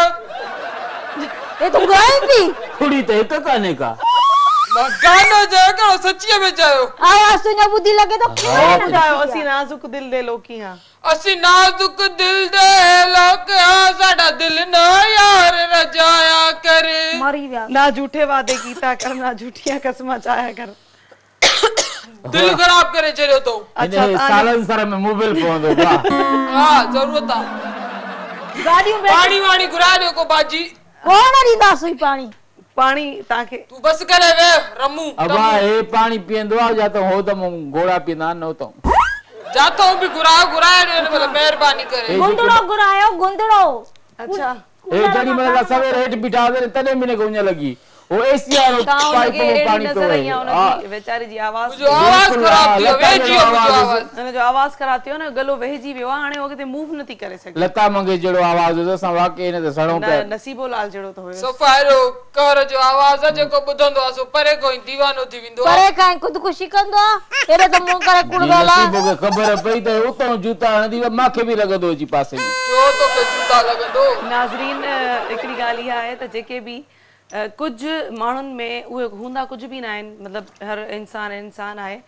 S4: ये तू गाईंदी?
S3: थोड़ी त हिक कान्हे का।
S2: मां गानो चयो कहिड़ो सचीअ में चयो?
S4: आवाज़ तुंहिंजा ॿुधी लॻे थो कीअं न
S1: ॿुधायो, असीं नाज़ुक दिल दे लोकी हां।
S2: असीं नाज़ुक दिल दे लोक हां, साडा दिल न यार रजाया करे।
S4: मरी विया।
S1: ना झूठे वादे कीता कर, ना झूठियां कसमां चाया कर।
S2: दिल खराब करे छॾियो तो।
S1: अच्छा,
S3: सालन सर में मोबाइल पवंदो बा।
S2: हा ज़रूरत आहे।
S4: गाड़ियूं
S2: पाणी वाणी घुराए ॾियो को भाजी।
S4: कोन ॾींदासीं पाणी?
S1: पाणी तव्हांखे
S2: तू बस करे वे रमू।
S3: अबा हे पाणी पींदो आहे या त हो त घोड़ा पींदा न तो।
S2: जातो भी घुराए ॾियो न, भला महिरबानी करे।
S4: गुंदड़ो घुरायो, गुंदड़ो।
S1: अच्छा,
S3: हे जड़ी मतलब सवेर हेठ बिठा दे तने मने को न लगी। ओ एसी वालो पाइप में पानी तो है।
S1: उनकी बेचारी जी आवाज,
S2: जो आवाज खराब थी वेजियो आवाज,
S1: उन जो आवाज खराब थियो न, गलो वहिजी वियो हाणे हो किते मूव नथी करे सके।
S3: लता मंगेशकर जड़ो आवाज हो असा वाकई ने सड़ो पे
S1: नसीबो लाल जड़ो तो होयो।
S2: सफारो कर जो आवाज है जेको बुधंदो आसो परे कोई दीवानो थी विंदो।
S4: परे काई खुदकुशी कंदो एरे तो मुंह करे कुड़ गाला।
S3: नसीबो के खबर पई त उतो जूता हणदी माखे भी लगदो जी पासे में।
S2: जो तो के जूता लगदो।
S1: नाज़रीन, एकड़ी गाली है त जेके भी कुछ माण्हुनि में उहे हूंदा कुछ भी ना आहिनि, मतलब हर इंसान है,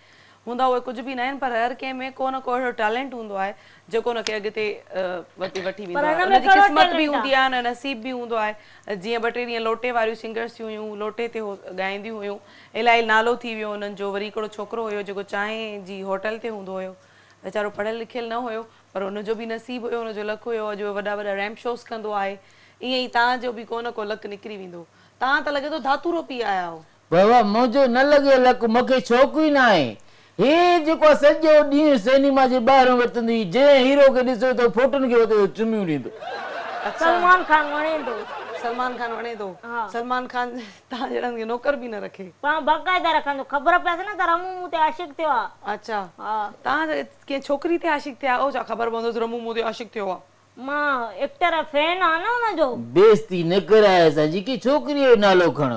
S1: हूंदा उहे कुझु बि न आहिनि पर हर कंहिं में को न को अहिड़ो टैलेंट हूंदो आहे जेको हुनखे अॻिते वठी वेंदो आहे हुनजी क़िस्मत बि हूंदी आहे न नसीब बि हूंदो आहे जीअं 2-3 ॾींहं लोटे वारियूं सिंगर्स हुयूं लोटे ते ॻाईंदियूं हुयूं इलाही नालो थी वियो हुननि जो वरी हिकिड़ो छोकिरो हुयो जेको चांहि जी होटल ते हूंदो हुयो वीचारो पढ़ियलु लिखियलु न हुयो पर हुनजो बि नसीबु हुयो हुनजो लक हुयो अॼु वॾा वॾा रैम्प शोस कंदो आहे ईअं ई तव्हांजो बि को न को लक निकिरी वेंदो तव्हां त लॻे थो धातुरो पी आया हो
S3: बाबा मुंहिंजो न लॻे लक मूंखे छोकिरी न आहे हे जेको सॼो ॾींहुं सिनेमा जे ॿाहिरां वरितंदी जंहिं हीरो खे ॾिसो त फोटुनि खे वरितो चुमियूं ॾींदो
S4: सलमान खान वणे थो
S1: सलमान खान वणे थो सलमान खान तव्हां जहिड़नि खे नौकर बि न रखे
S4: पाण बाक़ाइदा रखंदो ख़बर पएसि न त रमू मूं ते आशिक़ थियो आहे
S1: अच्छा तव्हां कंहिं छोकिरी ते आशिक़ थिया ओ छा ख़बर पवंदुसि रमू मूं ते आशिक़ थियो आहे
S4: मां एक्टर फैन आहे न हुनजो
S3: बेइज्जती न कराए असांजी की छोकिरीअ जो नालो खण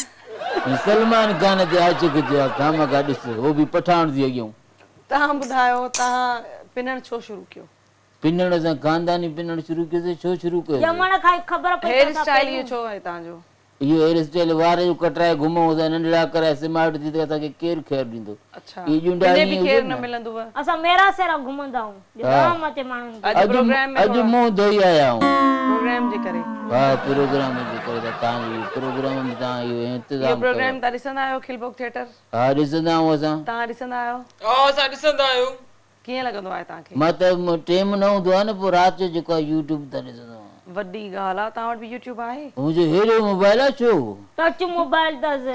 S3: सलमान खान ते आशिक़ थियो आहे खामखा ॾिस उहो बि पठान थी अॻियूं
S1: तव्हां ॿुधायो तव्हां पिनण छो शुरू कयो
S3: पिनण असां खानदानी पिनण शुरू कयोसीं छो शुरू कयो
S4: ॼमण खां ख़बर पई
S1: हेयर स्टाइल इहो छो आहे तव्हांजो
S3: इहो हेयर स्टाइल वार जो कटराए घुमूं असां नंढड़ा कराए स्मार्ट थी त असांखे केरु ख़ैरु ॾींदो
S1: अच्छा
S3: इहे जुंडा
S1: बि केरु न मिलंदव
S4: असां मेरा सेरा घुमंदा आहियूं जाम अचे माण्हुनि
S1: अॼु प्रोग्राम में
S3: अॼु मुंहुं धोई आया आहियूं
S1: प्रोग्राम जे करे
S3: हा प्रोग्राम जे करे तव्हांजी प्रोग्राम में तव्हां इहो
S1: इहो
S3: इंतज़ाम
S1: प्रोग्राम तव्हां ॾिसंदा आहियो खिलबोक थिएटर
S3: हा ॾिसंदा आहियूं असां
S1: तव्हां ॾिसंदा आहियो
S2: हा असां ॾिसंदा आहियूं
S1: कीअं लॻंदो आहे तव्हांखे
S3: मां त टाइम न हूंदो आहे न पोइ राति जो जेको आहे यूट्यूब तां ॾिसंदो आहियां
S1: वॾी ॻाल्हि आहे तव्हां वटि बि यूट्यूब आहे
S3: मुंहिंजो हेॾो मोबाइल आहे छो
S4: टच मोबाइल अथसि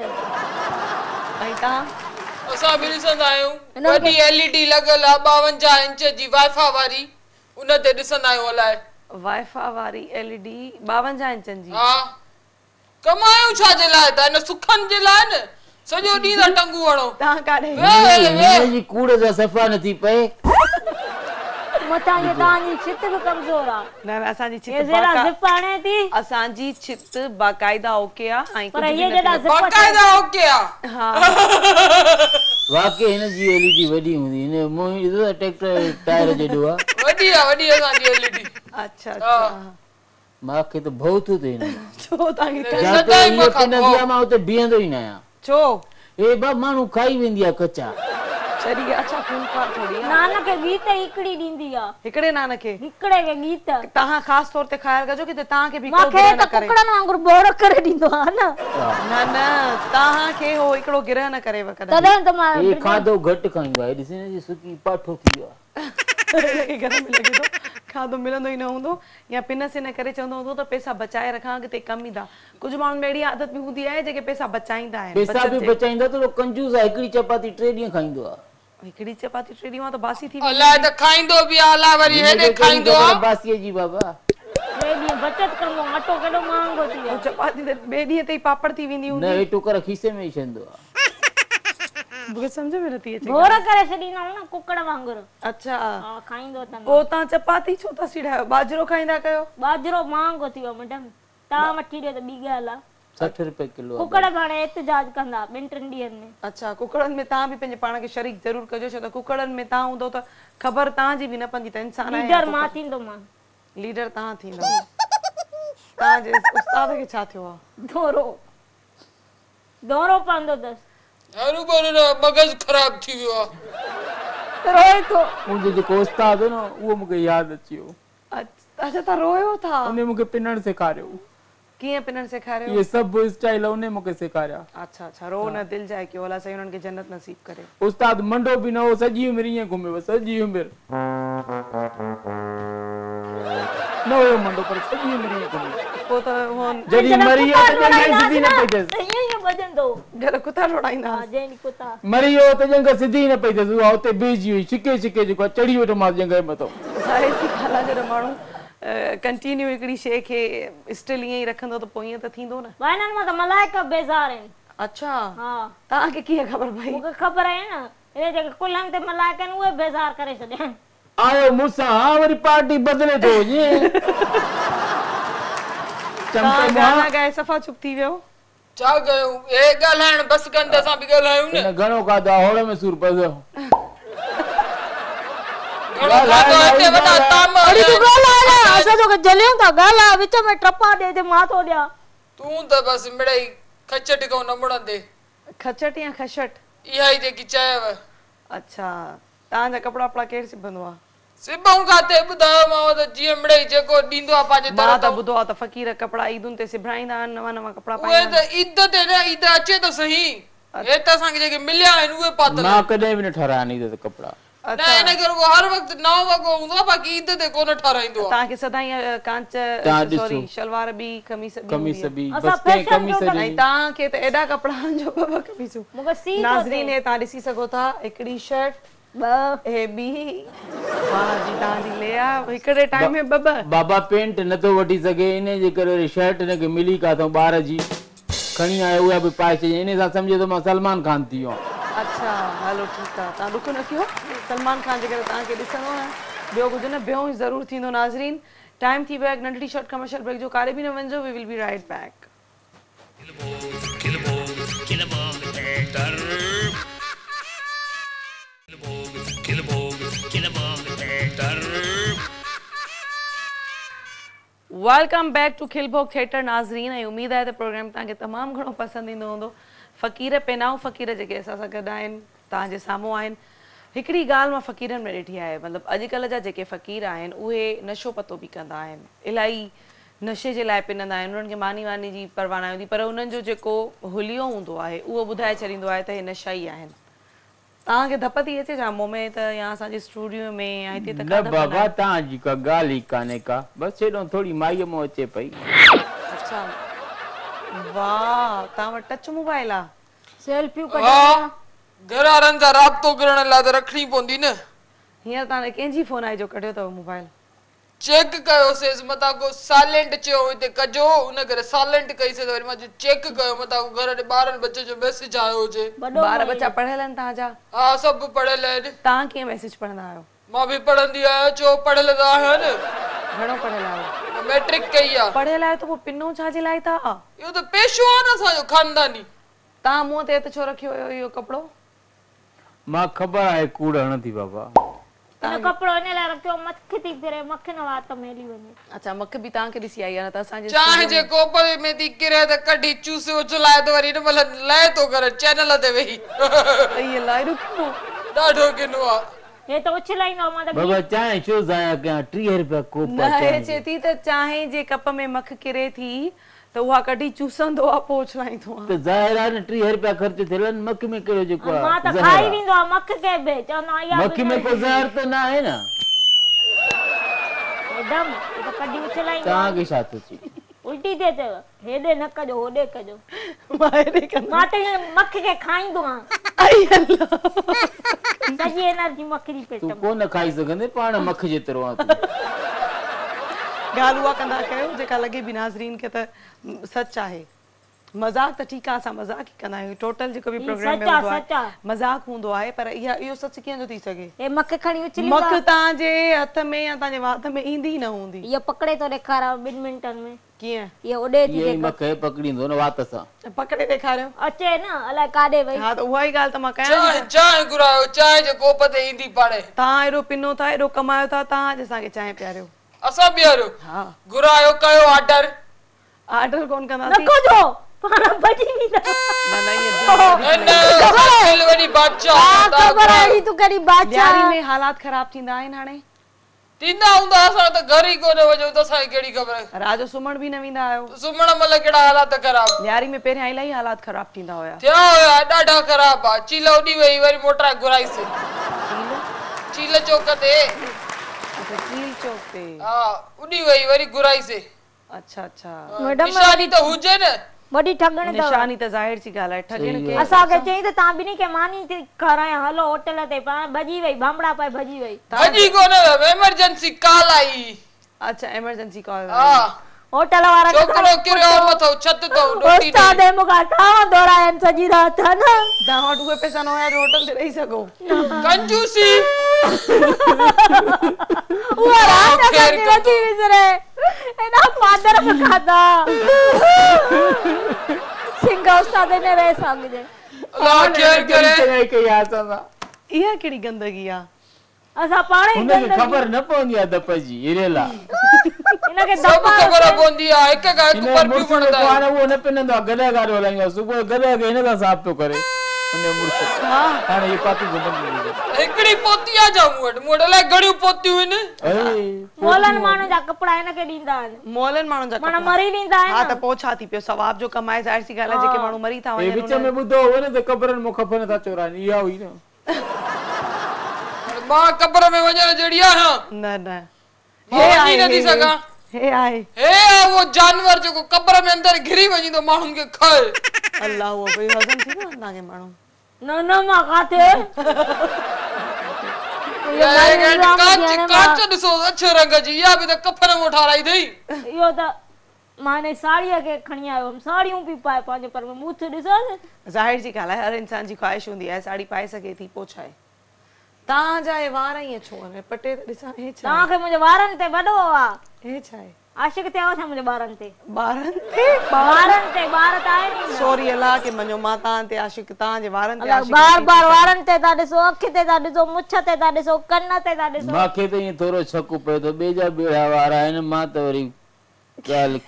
S1: ऐं तव्हां
S2: असां बि ॾिसंदा आहियूं वॾी एलईडी लॻल आहे 52 इंच जी वाईफाई वारी उन ते ॾिसंदा आहियूं अलाए
S1: वाईफाई वारी एलईडी 52 इंचनि जी
S2: हा कमायूं छा जे लाइ त हिन सुखनि जे लाइ न सॼो ॾींहुं था टंगू हणो
S1: तव्हां काॾे
S3: हिनजी कूड़ सां सफ़ा नथी पए
S4: मथां ये तव्हांजी छित बि कमज़ोर आहे
S1: न असांजी छित
S4: ये जरा ज़िप आणे थी
S1: असांजी छित बाक़ाइदा ओके आहे ऐं
S4: पर ये जरा ज़िप
S2: बाक़ाइदा ओके आहे
S1: हा
S3: वाकई हिनजी एलईडी वॾी हूंदी हिन मुंहिंजी ॾिसो ट्रैक्टर टायर जेॾो आहे
S2: वॾी असांजी एलईडी
S1: अच्छा अच्छा
S3: मूंखे त भउ थो थिए हिन
S1: छो तव्हांखे
S3: मां हुते बीहंदो ई न आहियां
S1: छो
S3: हे ॿ माण्हू खाई वेंदी आहे कचा
S1: चरी अच्छा खून खार थोड़ी आहे
S4: नानक गीत हिकड़ी ॾींदी आहे
S1: हिकड़े नानक खे
S4: हिकड़े के गीत
S1: तव्हां ख़ास तौर ते ख़्याल कजो कि तव्हांखे बि
S4: मूंखे त कुकड़नि वांगुरु बोर करे ॾींदो आहे न
S1: न तव्हांखे हो हिकिड़ो गिरह न करेव कॾहिं
S4: तॾहिं त मां
S3: हे खाधो घटि खाईंदो आहे ॾिस हिनजी सुकी पाठो थी वियो आहे
S1: घर में लॻे थो खाधो मिलंदो ई न हूंदो या पिन से न करे चवंदो हूंदो त पैसा बचाए रखां अॻिते कमु ईंदा कुझु माण्हुनि में अहिड़ी आदत बि हूंदी आहे जेके पैसा बचाईंदा आहिनि
S3: पैसा बि बचाईंदा थोरो कंजूस आहे हिकिड़ी चपाती 3 ॾींहं खाईंदो आहे
S1: हिकिड़ी चपाती 3 ॾींहं त बासी थी
S2: अलाए त खाईंदो बि आहे अलाए वरी हेॾे खाईंदो आहे
S3: बासीअ जी बाबा
S4: 2 ॾींहं बचत कंदो अटो केॾो महांगो थी वियो
S1: चपाती त 2 ॾींहं ते ई पापड़ थी वेंदी हूंदी
S3: न हे टुकर खीसे में ई छंदो आहे
S1: मूंखे सम्झ में नथी अचे
S4: बोर करे छॾींदा न कुकड़ वांगुरु
S1: अच्छा
S4: हा खाईंदो त
S1: पोइ तव्हां चपाती छो था सीड़ायो बाजरो खाईंदा कयो
S4: बाजरो महांगो थी वियो मैडम तव्हां वठी ॾियो त ॿी ॻाल्हि आहे
S3: 60 रुपए किलो
S4: कुकड़ हाणे एतिजाज कंदा 2-3 ॾींहंनि में
S1: अच्छा कुकड़नि में तव्हां बि पंहिंजे पाण खे शरीक ज़रूर कजो छो त कुकड़नि में तव्हां हूंदो त ख़बर तव्हांजी बि न पवंदी त इंसान आहे
S4: लीडर मां थींदोमांसि
S1: लीडर तव्हां थींदो तव्हांजे उस्ताद खे छा थियो आहे
S4: दौरो पवंदो अथसि
S2: मगज़ ख़राब थी वियो आहे
S1: रोए थो
S3: मुंहिंजो जेको उस्ताद हो न उहो मूंखे यादि अची वियो
S1: अच्छा तव्हां रोयो था
S3: उन मूंखे पिनण सेखारियो
S1: कीअं पिनण सेखारियो
S3: ये सभु स्टाइल उन मूंखे सेखारिया
S1: अच्छा अच्छा रो न दिल जाए कि अल्लाह साईं उन्हनि खे जन्नत नसीब करे
S3: उस्ताद मंडो बि न हो सॼी उमिरि ईअं घुमियो सॼी उमिरि न हुयो मंडो पर सॼी उमिरि ईअं घुमियो
S1: पोइ त हो
S3: जॾहिं मरी वियो त जंहिं सिधी न पई थियसि
S4: ईअं भॼंदो
S1: घर कुता ठोड़ाईंदा
S4: जंहिं कुता
S3: मरी वियो त जंहिं सिधी न पई थियसि उहा हुते बीहजी हुई छिके छिके जेको चढ़ी वेठो मां जंहिं मथां
S1: जॾहिं माण्हू कंटिन्यू हिकिड़ी शइ खे स्टिल ईअं ई रखंदो त पोइ ईअं त थींदो न
S4: वाइननि मां त मलाइका बेज़ार आहिनि
S1: अच्छा
S4: हा
S1: तव्हांखे कीअं ख़बर पई
S4: मूंखे ख़बर आहे न हे जेके कुलनि ते मलाइका आहिनि उहे बेज़ार करे छॾिया आहिनि
S3: आयो मूंसां हा वरी पार्टी बदिले थो वञे
S1: गाना ॻाए सफ़ा चुप थी वियो
S2: छा कयूं हे ॻाल्हाइण बसि कनि त असां बि ॻाल्हायूं न
S3: घणो खाधो होड़ में सूर पवंदो
S4: विच में टपा ॾे ते मां थो ॾियां
S2: तूं त बसि मिड़ई खचट खां न मुड़ंदे
S1: खचट या खशट
S2: इहा ई जेकी चयव
S1: अच्छा तव्हांजा कपिड़ा वपड़ा केरु सिबंदो आहे?
S2: सिबऊं काथे ॿुधायो मां त जीअं मिड़ेई जेको ॾींदो आहे पंहिंजे
S1: मां
S2: तरह
S1: त ॿुधो आहे त फ़क़ीर कपिड़ा ईदुनि ते सिबाईंदा आहिनि, नवां नवां कपिड़ा
S2: उहे
S1: पाईंदा
S2: त ईद ते न ईद अचे त सही हे त असांखे जेके मिलिया आहिनि उहे पातल
S3: मां कॾहिं बि न ठाराया त कपिड़ा
S2: न इन करे उहो हर वक़्तु नओं वॻो हूंदो आहे बाक़ी ईद ते कोन ठाराईंदो आहे
S1: तव्हांखे सदाईं कांच
S3: तव्हां
S1: सॉरी
S3: ॾिसो।
S1: शलवार बि कमीस
S3: कमीस बि
S4: असां
S3: बस कंहिं
S4: fashion
S3: कमीस
S4: जो
S3: जी
S1: ऐं तव्हांखे त एॾा कपिड़ा जो ॿ कमीसूं
S4: मूंखे सी
S1: नाज़रीन हे तव्हां ॾिसी सघो था हिकिड़ी शर्ट हे ॿी वाह जी तव्हांजी लेया हिकिड़े टाइम में ॿ
S3: बाबा पेंट नथो वठी सघे इन जे करे शर्ट हिनखे मिली काथऊं ॿार जी खणी आयो उहा बि पाए छॾियईं इन सां सम्झे त मां सलमान खान थी वियो
S1: अच्छा हलो ठीकु आहे तव्हां ॾुख न कयो सलमान खान जे करे तव्हांखे ॾिसणो आहे ॿियो कुझु न ॿियो ई ज़रूरु थींदो नाज़रीन टाइम थी वियो आहे नंढड़ी शॉर्ट कमर्शियल ब्रेक जो कारे बि न वञिजो we will be right back welcome back to Khilbhog theatre नाज़रीन ऐं उम्मीद आहे त प्रोग्राम तव्हांखे तमामु घणो पसंदि ईंदो हूंदो फ़क़ीर पेनाऊ फ़क़ीर जेके असां सां गॾु आहिनि तव्हांजे साम्हूं आहिनि हिकिड़ी ॻाल्हि मां फ़क़ीरनि में ॾिठी आहे मतिलबु अॼुकल्ह जा जेके फ़क़ीर आहिनि उहे नशो पतो बि कंदा आहिनि इलाही नशे जे लाइ पिनंदा आहिनि उन्हनि खे मानी वानी जी परवाह न हूंदी पर उन्हनि जो जेको हुलियो हूंदो आहे उहो ॿुधाए छॾींदो आहे त हे नशा ई आहिनि तव्हांखे धप थी अचे छा मुंहुं में त या असांजे स्टूडियो में या हिते त
S3: न बाबा तव्हांजी का ॻाल्हि ई कान्हे का बसि हेॾो थोरी माईअ मों अचे पई
S1: अच्छा वाह तव्हां वटि टच मोबाइल आहे
S4: सेल्फियूं
S2: हा घर वारनि सां राब्तो करण लाइ त रखणी पवंदी न
S1: हींअर तव्हां कंहिंजी फोन आई जो कढियो अथव मोबाइल
S2: चेक कयोसीं मथां को साइलेंट चयो हिते कजो उन करे साइलेंट कईसीं त वरी मां चेक कयो मथां घर जे ॿारनि बच्चे जो मैसेज आयो हुजे
S1: ॿार बच्चा पढ़ियल आहिनि तव्हांजा
S2: हा सभु पढ़ियल आहिनि
S1: तव्हां कीअं मैसेज पढ़ंदा आहियो
S2: मां बि पढ़ंदी आहियां छो पढ़ियल त आहिनि
S1: घणो पढ़ियल आहियो
S2: मैट्रिक कई आहे
S1: पढ़ियल आहियो त पोइ पिनो छाजे लाइ था
S2: इहो त पेशो आहे न असांजो खानदानी
S1: तव्हां मुंहं ते हथ छो रखियो हुयो इहो कपिड़ो
S3: मां ख़बर आहे कूड़ हणंदी बाबा
S4: इन कपिड़ो इन लाइ रखियो मथे थी फिरे मखे न वात मेली वञे
S1: अच्छा मक बि तव्हांखे ॾिसी आई आहे न त असांजे
S2: चांहि जे कोप में थी किरे त कढी चूसे उछलाए त वरी हिन महिल लहे थो करे चैनल ते वेही
S1: इहे लाइरो किनो
S2: ॾाढो किनो आहे
S4: हे त उछलाईंदो मां त
S3: बाबा चांहि छो ज़ाया कयां 30 रुपया कोप
S1: न हे चए थी त चांहि जे कप में मख किरे थी त उहा कढी चूसंदो आहे पोइ उछलाईंदो आहे
S3: त ज़ाहिर आहे न 30 रुपया ख़र्च थियल आहिनि मख में कहिड़ो जेको
S4: मां त
S3: आहे
S4: खाई वेंदो आहे मख के बि चवंदो आहे
S3: मख में को ज़हर त न आहे न
S4: दम त कढी उछलाईंदो
S3: तव्हांखे छा थो चए
S4: उल्टी थिए चयो हेॾे न कजो होॾे कजो
S1: मां हेॾे कंदो
S4: मां त मख के खाईंदो आहियां सॼी एनर्जी मख जी पेट
S3: तूं
S4: में
S3: कोन खाई सघंदे पाण मख जेतिरो आहे तूं
S1: ॻाल्हि उहा कंदा कयो जेका लॻे बि नाज़रीन खे त सच आहे मज़ाक त ठीकु आहे असां मज़ाक ई कंदा आहियूं टोटल जेको बि प्रोग्राम में हूंदो आहे मज़ाक हूंदो आहे पर इहो सच कीअं थो थी सघे
S4: हे मख खणी उछली
S1: मख तव्हांजे हथ में या तव्हांजे वात में ईंदी न हूंदी
S4: इहो पकड़े थो ॾेखारां 2 मिंटनि में
S1: कीअं
S4: इहो उॾे थी
S3: इहे मख पकड़ींदो न वात सां
S1: पकड़े ॾेखारियो
S4: अचे न अलाए काॾे वई
S1: हा त उहा ई ॻाल्हि त मां कयां
S2: चांहि घुरायो चांहि जे कोप ते ईंदी पाड़े
S1: तव्हां एॾो पिनो था एॾो कमायो था तव्हां अॼु असांखे चांहि पियारियो
S2: असां ॿीहरो
S1: हा
S2: घुरायो कयो ऑर्डर
S1: ऑर्डर कोन कंदासीं
S4: नको जो पाण भॼी वेंदा
S1: न न इहे
S2: दिल वॾी बादशाह
S4: ख़बर आहे तूं कॾहिं बादशाह
S1: ॾियारी में हालात ख़राब थींदा आहिनि हाणे
S2: थींदा हूंदा असां त घर ई कोन वञूं त असांखे कहिड़ी ख़बर
S1: रात जो सुम्हण बि न वेंदा आहियो
S2: सुम्हण महिल कहिड़ा हालात ख़राब
S1: ॾियारी में पहिरियां इलाही हालात ख़राब थींदा हुया
S2: थिया हुया ॾाढा ख़राब आहे चील उॾी वई वरी मोटराए घुराईसीं चील चौक ते
S1: अच्छा चील चौक ते
S2: हा उॾी वई वरी घुराईसीं
S1: अच्छा अच्छा
S2: निशानी त हुजे न
S4: वॾी ठगण अथव
S1: निशानी त ज़ाहिर सी ॻाल्हि आहे ठगण खे
S4: असांखे चई त तव्हां ॿिन्ही खे मानी थी खारायां हलो होटल ते पाण भॼी वई भामड़ा पाए भॼी वई
S2: भॼी कोन एमरजेंसी कॉल आई
S1: अच्छा एमरजेंसी कॉल
S2: हा
S4: होटल वारा
S2: छोकिरो किरियो मथो छत तो डोटी
S4: उस्ताद मूंखां ठाह दौड़ायनि सॼी राति हा न
S1: तव्हां वटि उहे पैसा न हुया जो होटल ते ॾेई सघो
S2: कंजूसी
S4: उहा राति कंदी नथी विसरे एॾा पादर बि खाधा सिंगा उस्ताद ने वे सामने
S2: अल्लाह केर करे
S3: कई असां सां
S1: इहा कहिड़ी गंदगी आहे
S4: असां पाण ई
S3: हुनखे ख़बर न पवंदी आहे दप जी इरेला
S4: इनखे
S2: सब ख़बर पवंदी आहे हिक का हिक परफ्यूम वणंदा
S3: हाणे उहो न पिनंदो आहे गॾा गाॾो हलाईंदो आहे सुबुह गॾा के हिन सां साफ़ थो करे उन मुड़स हाणे ये पाती घुमंदी
S2: हिकड़ी पोती आ जा मूं वटि अलाए घणियूं पोतियूं आहिनि
S4: मोलन माण्हू जा कपड़ा हिन खे ॾींदा आहिनि
S1: मोलन माण्हुनि जा
S4: माना मरी ॾींदा आहिनि
S1: हा त पोइ छा थी पियो सवाब जो कमाए ज़ाहिर सी ॻाल्हि आहे जेके माण्हू मरी था
S3: ए
S1: वञनि
S3: विच में ॿुधो वने त कबरनि में खपनि था चोरानी इहा हुई न
S2: मां कब्र में वञण जहिड़ी आहियां
S1: न न
S2: मां वञी नथी सघां
S1: हे आहे
S2: हे वो जानवर जेको कब्र में अंदर घिरी वञी थो माण्हुनि खे खाए
S1: अल्लाह वो भई हज़म थी न तव्हांखे माण्हू
S4: न न मां काथे
S2: कांच ॾिसो अछे रंग जी इहा बि त कफन में ठाराई अथई
S4: इहो त माने साड़ीअ खे खणी आयो हुअमि साड़ियूं बि पाए पंहिंजे पर में मूंछ ॾिसो न
S1: ज़ाहिर जी ॻाल्हि आहे हर इंसान जी ख़्वाहिश हूंदी आहे साड़ी पाए सघे थी पोइ छा आहे तव्हांजा हे वार ईअं छो आहिनि पटे त ॾिसां हे छा
S4: तव्हांखे मुंहिंजे वारनि ते वॾो आहे
S1: हे छा आहे
S4: आशिक थियो छा मुंहिंजे ॿारनि ते
S1: ॿारनि ते
S4: ॿार त आहे नी
S1: सॉरी अल्लाह के मञो मां तव्हां ते आशिक तव्हांजे वारनि ते आशिक
S4: बार बार वारनि ते था ॾिसो अखि ते था ॾिसो मुछ ते था ॾिसो कन ते था ॾिसो
S3: मूंखे त ईअं थोरो शक पियो थो ॿिए जा ॿेड़ा वार आहिनि मां त वरी ॻाल्हि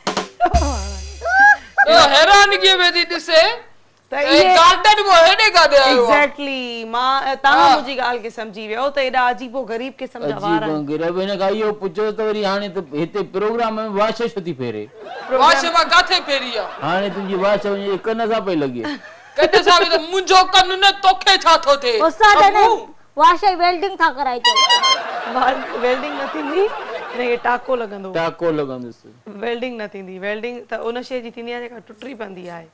S2: हैरानगी में थी ॾिसे
S1: त
S2: गार्डन में हेॾे काॾे आयो
S1: एग्जैक्टली मां तव्हां मुंहिंजी ॻाल्हि खे सम्झी वियो त एॾा अजीबो गरीब क़िस्म जा वार आहिनि
S3: गिरब हिन खां इहो पुछो त वरी हाणे त हिते प्रोग्राम में वाश छो थी फेरे
S2: वाश मां काथे फेरी आहे
S3: हाणे तुंहिंजी वाश वञे कन सां पई लॻे
S2: कॾहिं सां बि त मुंहिंजो कन न तोखे छा थो थिए
S4: उस्ताद ने वाश वेल्डिंग था कराई तो
S1: वेल्डिंग न थींदी न ये टाको लॻंदुसि वेल्डिंग न थींदी वेल्डिंग त उन शइ जी थींदी आहे जेका टुटी पवंदी आहे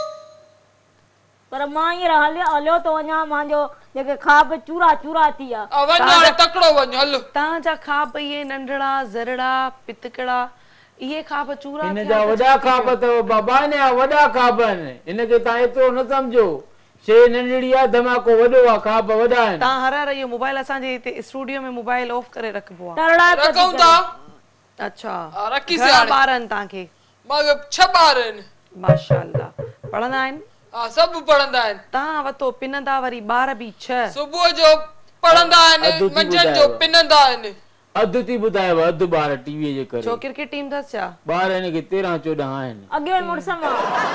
S4: पर मां हींअर हलियो तो वञा मुंहिंजो जेके खाब चूरा चूरा थी विया
S2: वञ हाणे तकिड़ो वञ हल
S1: तव्हांजा खाब इहे नंढड़ा ज़रड़ा पितकड़ा इहे खाब चूरा
S3: हिन जा वॾा खाब अथव बाबा ने वॾा खाब आहिनि हिनखे तव्हां एतिरो न सम्झो शइ नंढड़ी आहे धमाको वॾो आहे खाब वॾा आहिनि
S1: तव्हां हर इहो मोबाइल असांजे हिते स्टूडियो में मोबाइल ऑफ करे रखबो आहे
S2: रखूं था
S1: अच्छा
S2: रखी
S1: घणा ॿार आहिनि तव्हांखे
S2: मां 6 ॿार आहिनि
S1: माशाअल्लाह पढ़ंदा आहिनि
S2: हा सभु पढ़ंदा आहिनि
S1: तव्हां वतो पिनंदा वरी ॿार बि 6
S2: सुबुह जो पढ़ंदा आहिनि मंझंदि जो पिनंदा आहिनि
S3: अधु थी ॿुधायो अधु ॿार टीवीअ जे करे
S1: छो क्रिकेट टीम अथसि छा
S3: ॿार हिनखे 13-14 आहिनि
S4: अॻे मुड़स मां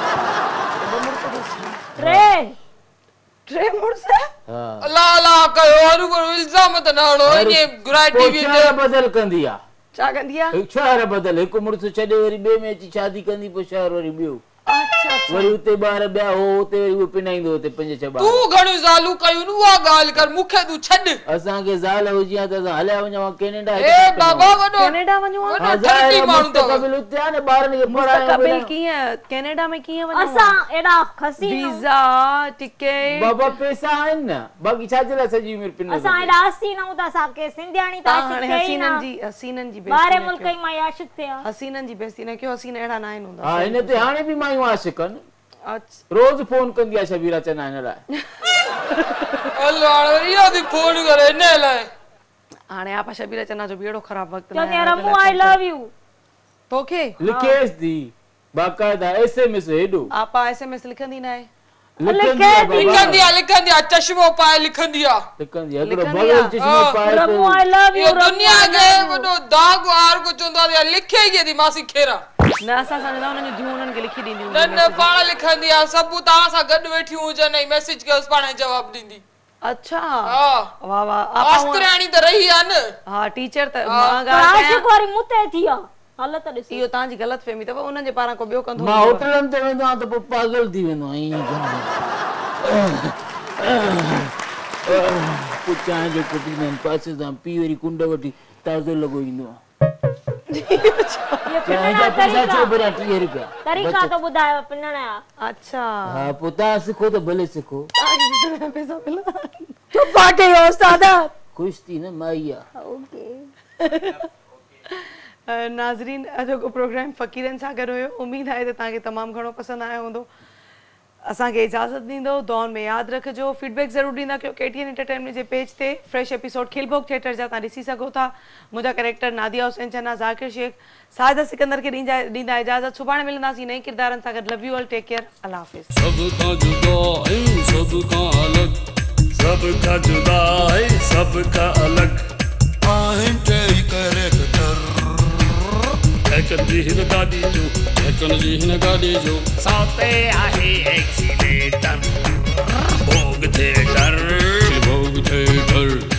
S1: टे मुड़स
S3: हा
S2: अल्लाह अल्लाह कयो हरु इल्जाम त न हणो इने घुराए टीवी ते
S3: बदल कंदी आहे
S1: छा कंदी आहे
S3: शहर बदल हिकु मुड़स छॾे वरी ॿिए में अची शादी कंदी पोइ शहर वरी ॿियो वरी उते ॿार ॿिया हो उते वरी उहो पिनाईंदो हुते 5-6 ॿार
S2: तूं घणियूं ज़ालूं कयूं न उहा ॻाल्हि कर मूंखे तूं छॾ
S3: असांखे ज़ाल हुजी त असां हलिया वञूं कैनेडा
S2: ए बाबा वॾो
S1: कैनेडा वञो
S2: धरती माण्हू अथव
S3: मुस्तक़बिल उते आहे न ॿारनि खे
S1: मुस्तक़बिल कीअं कैनेडा में कीअं वञो
S4: असां एॾा खसी
S1: वीज़ा टिकट
S3: बाबा पैसा आहिनि न बाक़ी छा जे लाइ सॼी उमिरि पिन
S4: असां एॾा हसी न हूंदा असांखे सिंधियाणी त
S1: हाणे हसीननि जी
S4: ॿारे मुल्क ई मां आशिक थिया
S1: हसीननि जी बेइज़ती न कयो हसीन अहिड़ा न आहिनि हूंदा
S3: हा हिन ते हाणे बि मायूं आशिक आहिनि रोज फोन कंदी आहे शबीरा चना हिन लाइ
S2: हलो हाणे इहो बि फोन करे हिन लाइ
S1: हाणे आपा शबीरा चना जो बि अहिड़ो ख़राबु वक़्तु न
S4: चङे रमू आई लव यू
S1: तोखे
S3: लिखेस थी बाक़ाइदा एसएमएस हेॾो
S1: आपा एसएमएस लिखंदी न आहे
S2: लिखंदी आहे चश्मो पाए लिखंदी आहे
S3: हिकिड़ो बगल चश्मो पाए
S4: रमू आई लव यू
S2: दुनिया खे वॾो दाग वार को चवंदो आहे लिखे ई थी मासी खेरा
S1: न असां सां उन्हनि जूं उन्हनि खे लिखी ॾींदी
S2: न न पाण लिखंदी आहे सभु तव्हां सां गॾु वेठी हुजनि ऐं मैसेज कयोसि पाण जवाब ॾींदी
S1: अच्छा
S2: हा
S1: वाह वाह
S2: आस्त्राणी त रही आहे न
S1: हा टीचर त
S4: आशिक वारी मुते थी आ हालत ॾिस
S1: इहो तव्हांजी ग़लतफहमी अथव उन्हनि जे पारां को ॿियो कंदो
S3: मां होटलनि ते वेंदो आहियां त पोइ पागल थी वेंदो आहियां कुझु चांहि जो कुटींदा आहिनि पासे सां पी वरी कुंड वठी ताज़ो लॻो ईंदो आहे
S4: तरीक़ा तो बुधायो पिनण जा
S1: अच्छा
S3: हा पोइ तव्हां सिखो त भले सिखो
S4: चुप पाटे उस्ताद
S3: ख़ुशि थी न माई आहे
S4: ओके
S1: नाज़रीन अॼोको प्रोग्राम फ़क़ीरनि सां गॾु हुयो उमेद आहे त तव्हांखे तमामु घणो पसंदि आयो हूंदो असांखे इजाज़त ॾींदो दुआउनि में यादि रखिजो फीडबैक ज़रूरु ॾींदा कयो KTN एंटरटेनमेंट जे पेज ते फ्रेश एपिसोड खिलभोग थिएटर जा तव्हां ॾिसी सघो था मुंहिंजा कैरेक्टर नादिया हुसैन चना ज़ाकिर शेख साहिदा सिकंदर खे ॾींदा इजाज़त सुभाणे मिलंदासीं नए किरदारनि सां गॾु love you all take care अल्लाह हाफ़िज़
S5: सबका जुदा है सबका अलग सबका जुदा है सबका अलग आहिंटे कैरेक्टर एक दिहन गाड़ी जो साथे आहे एक्सीलेटर खिलभोग थिएटर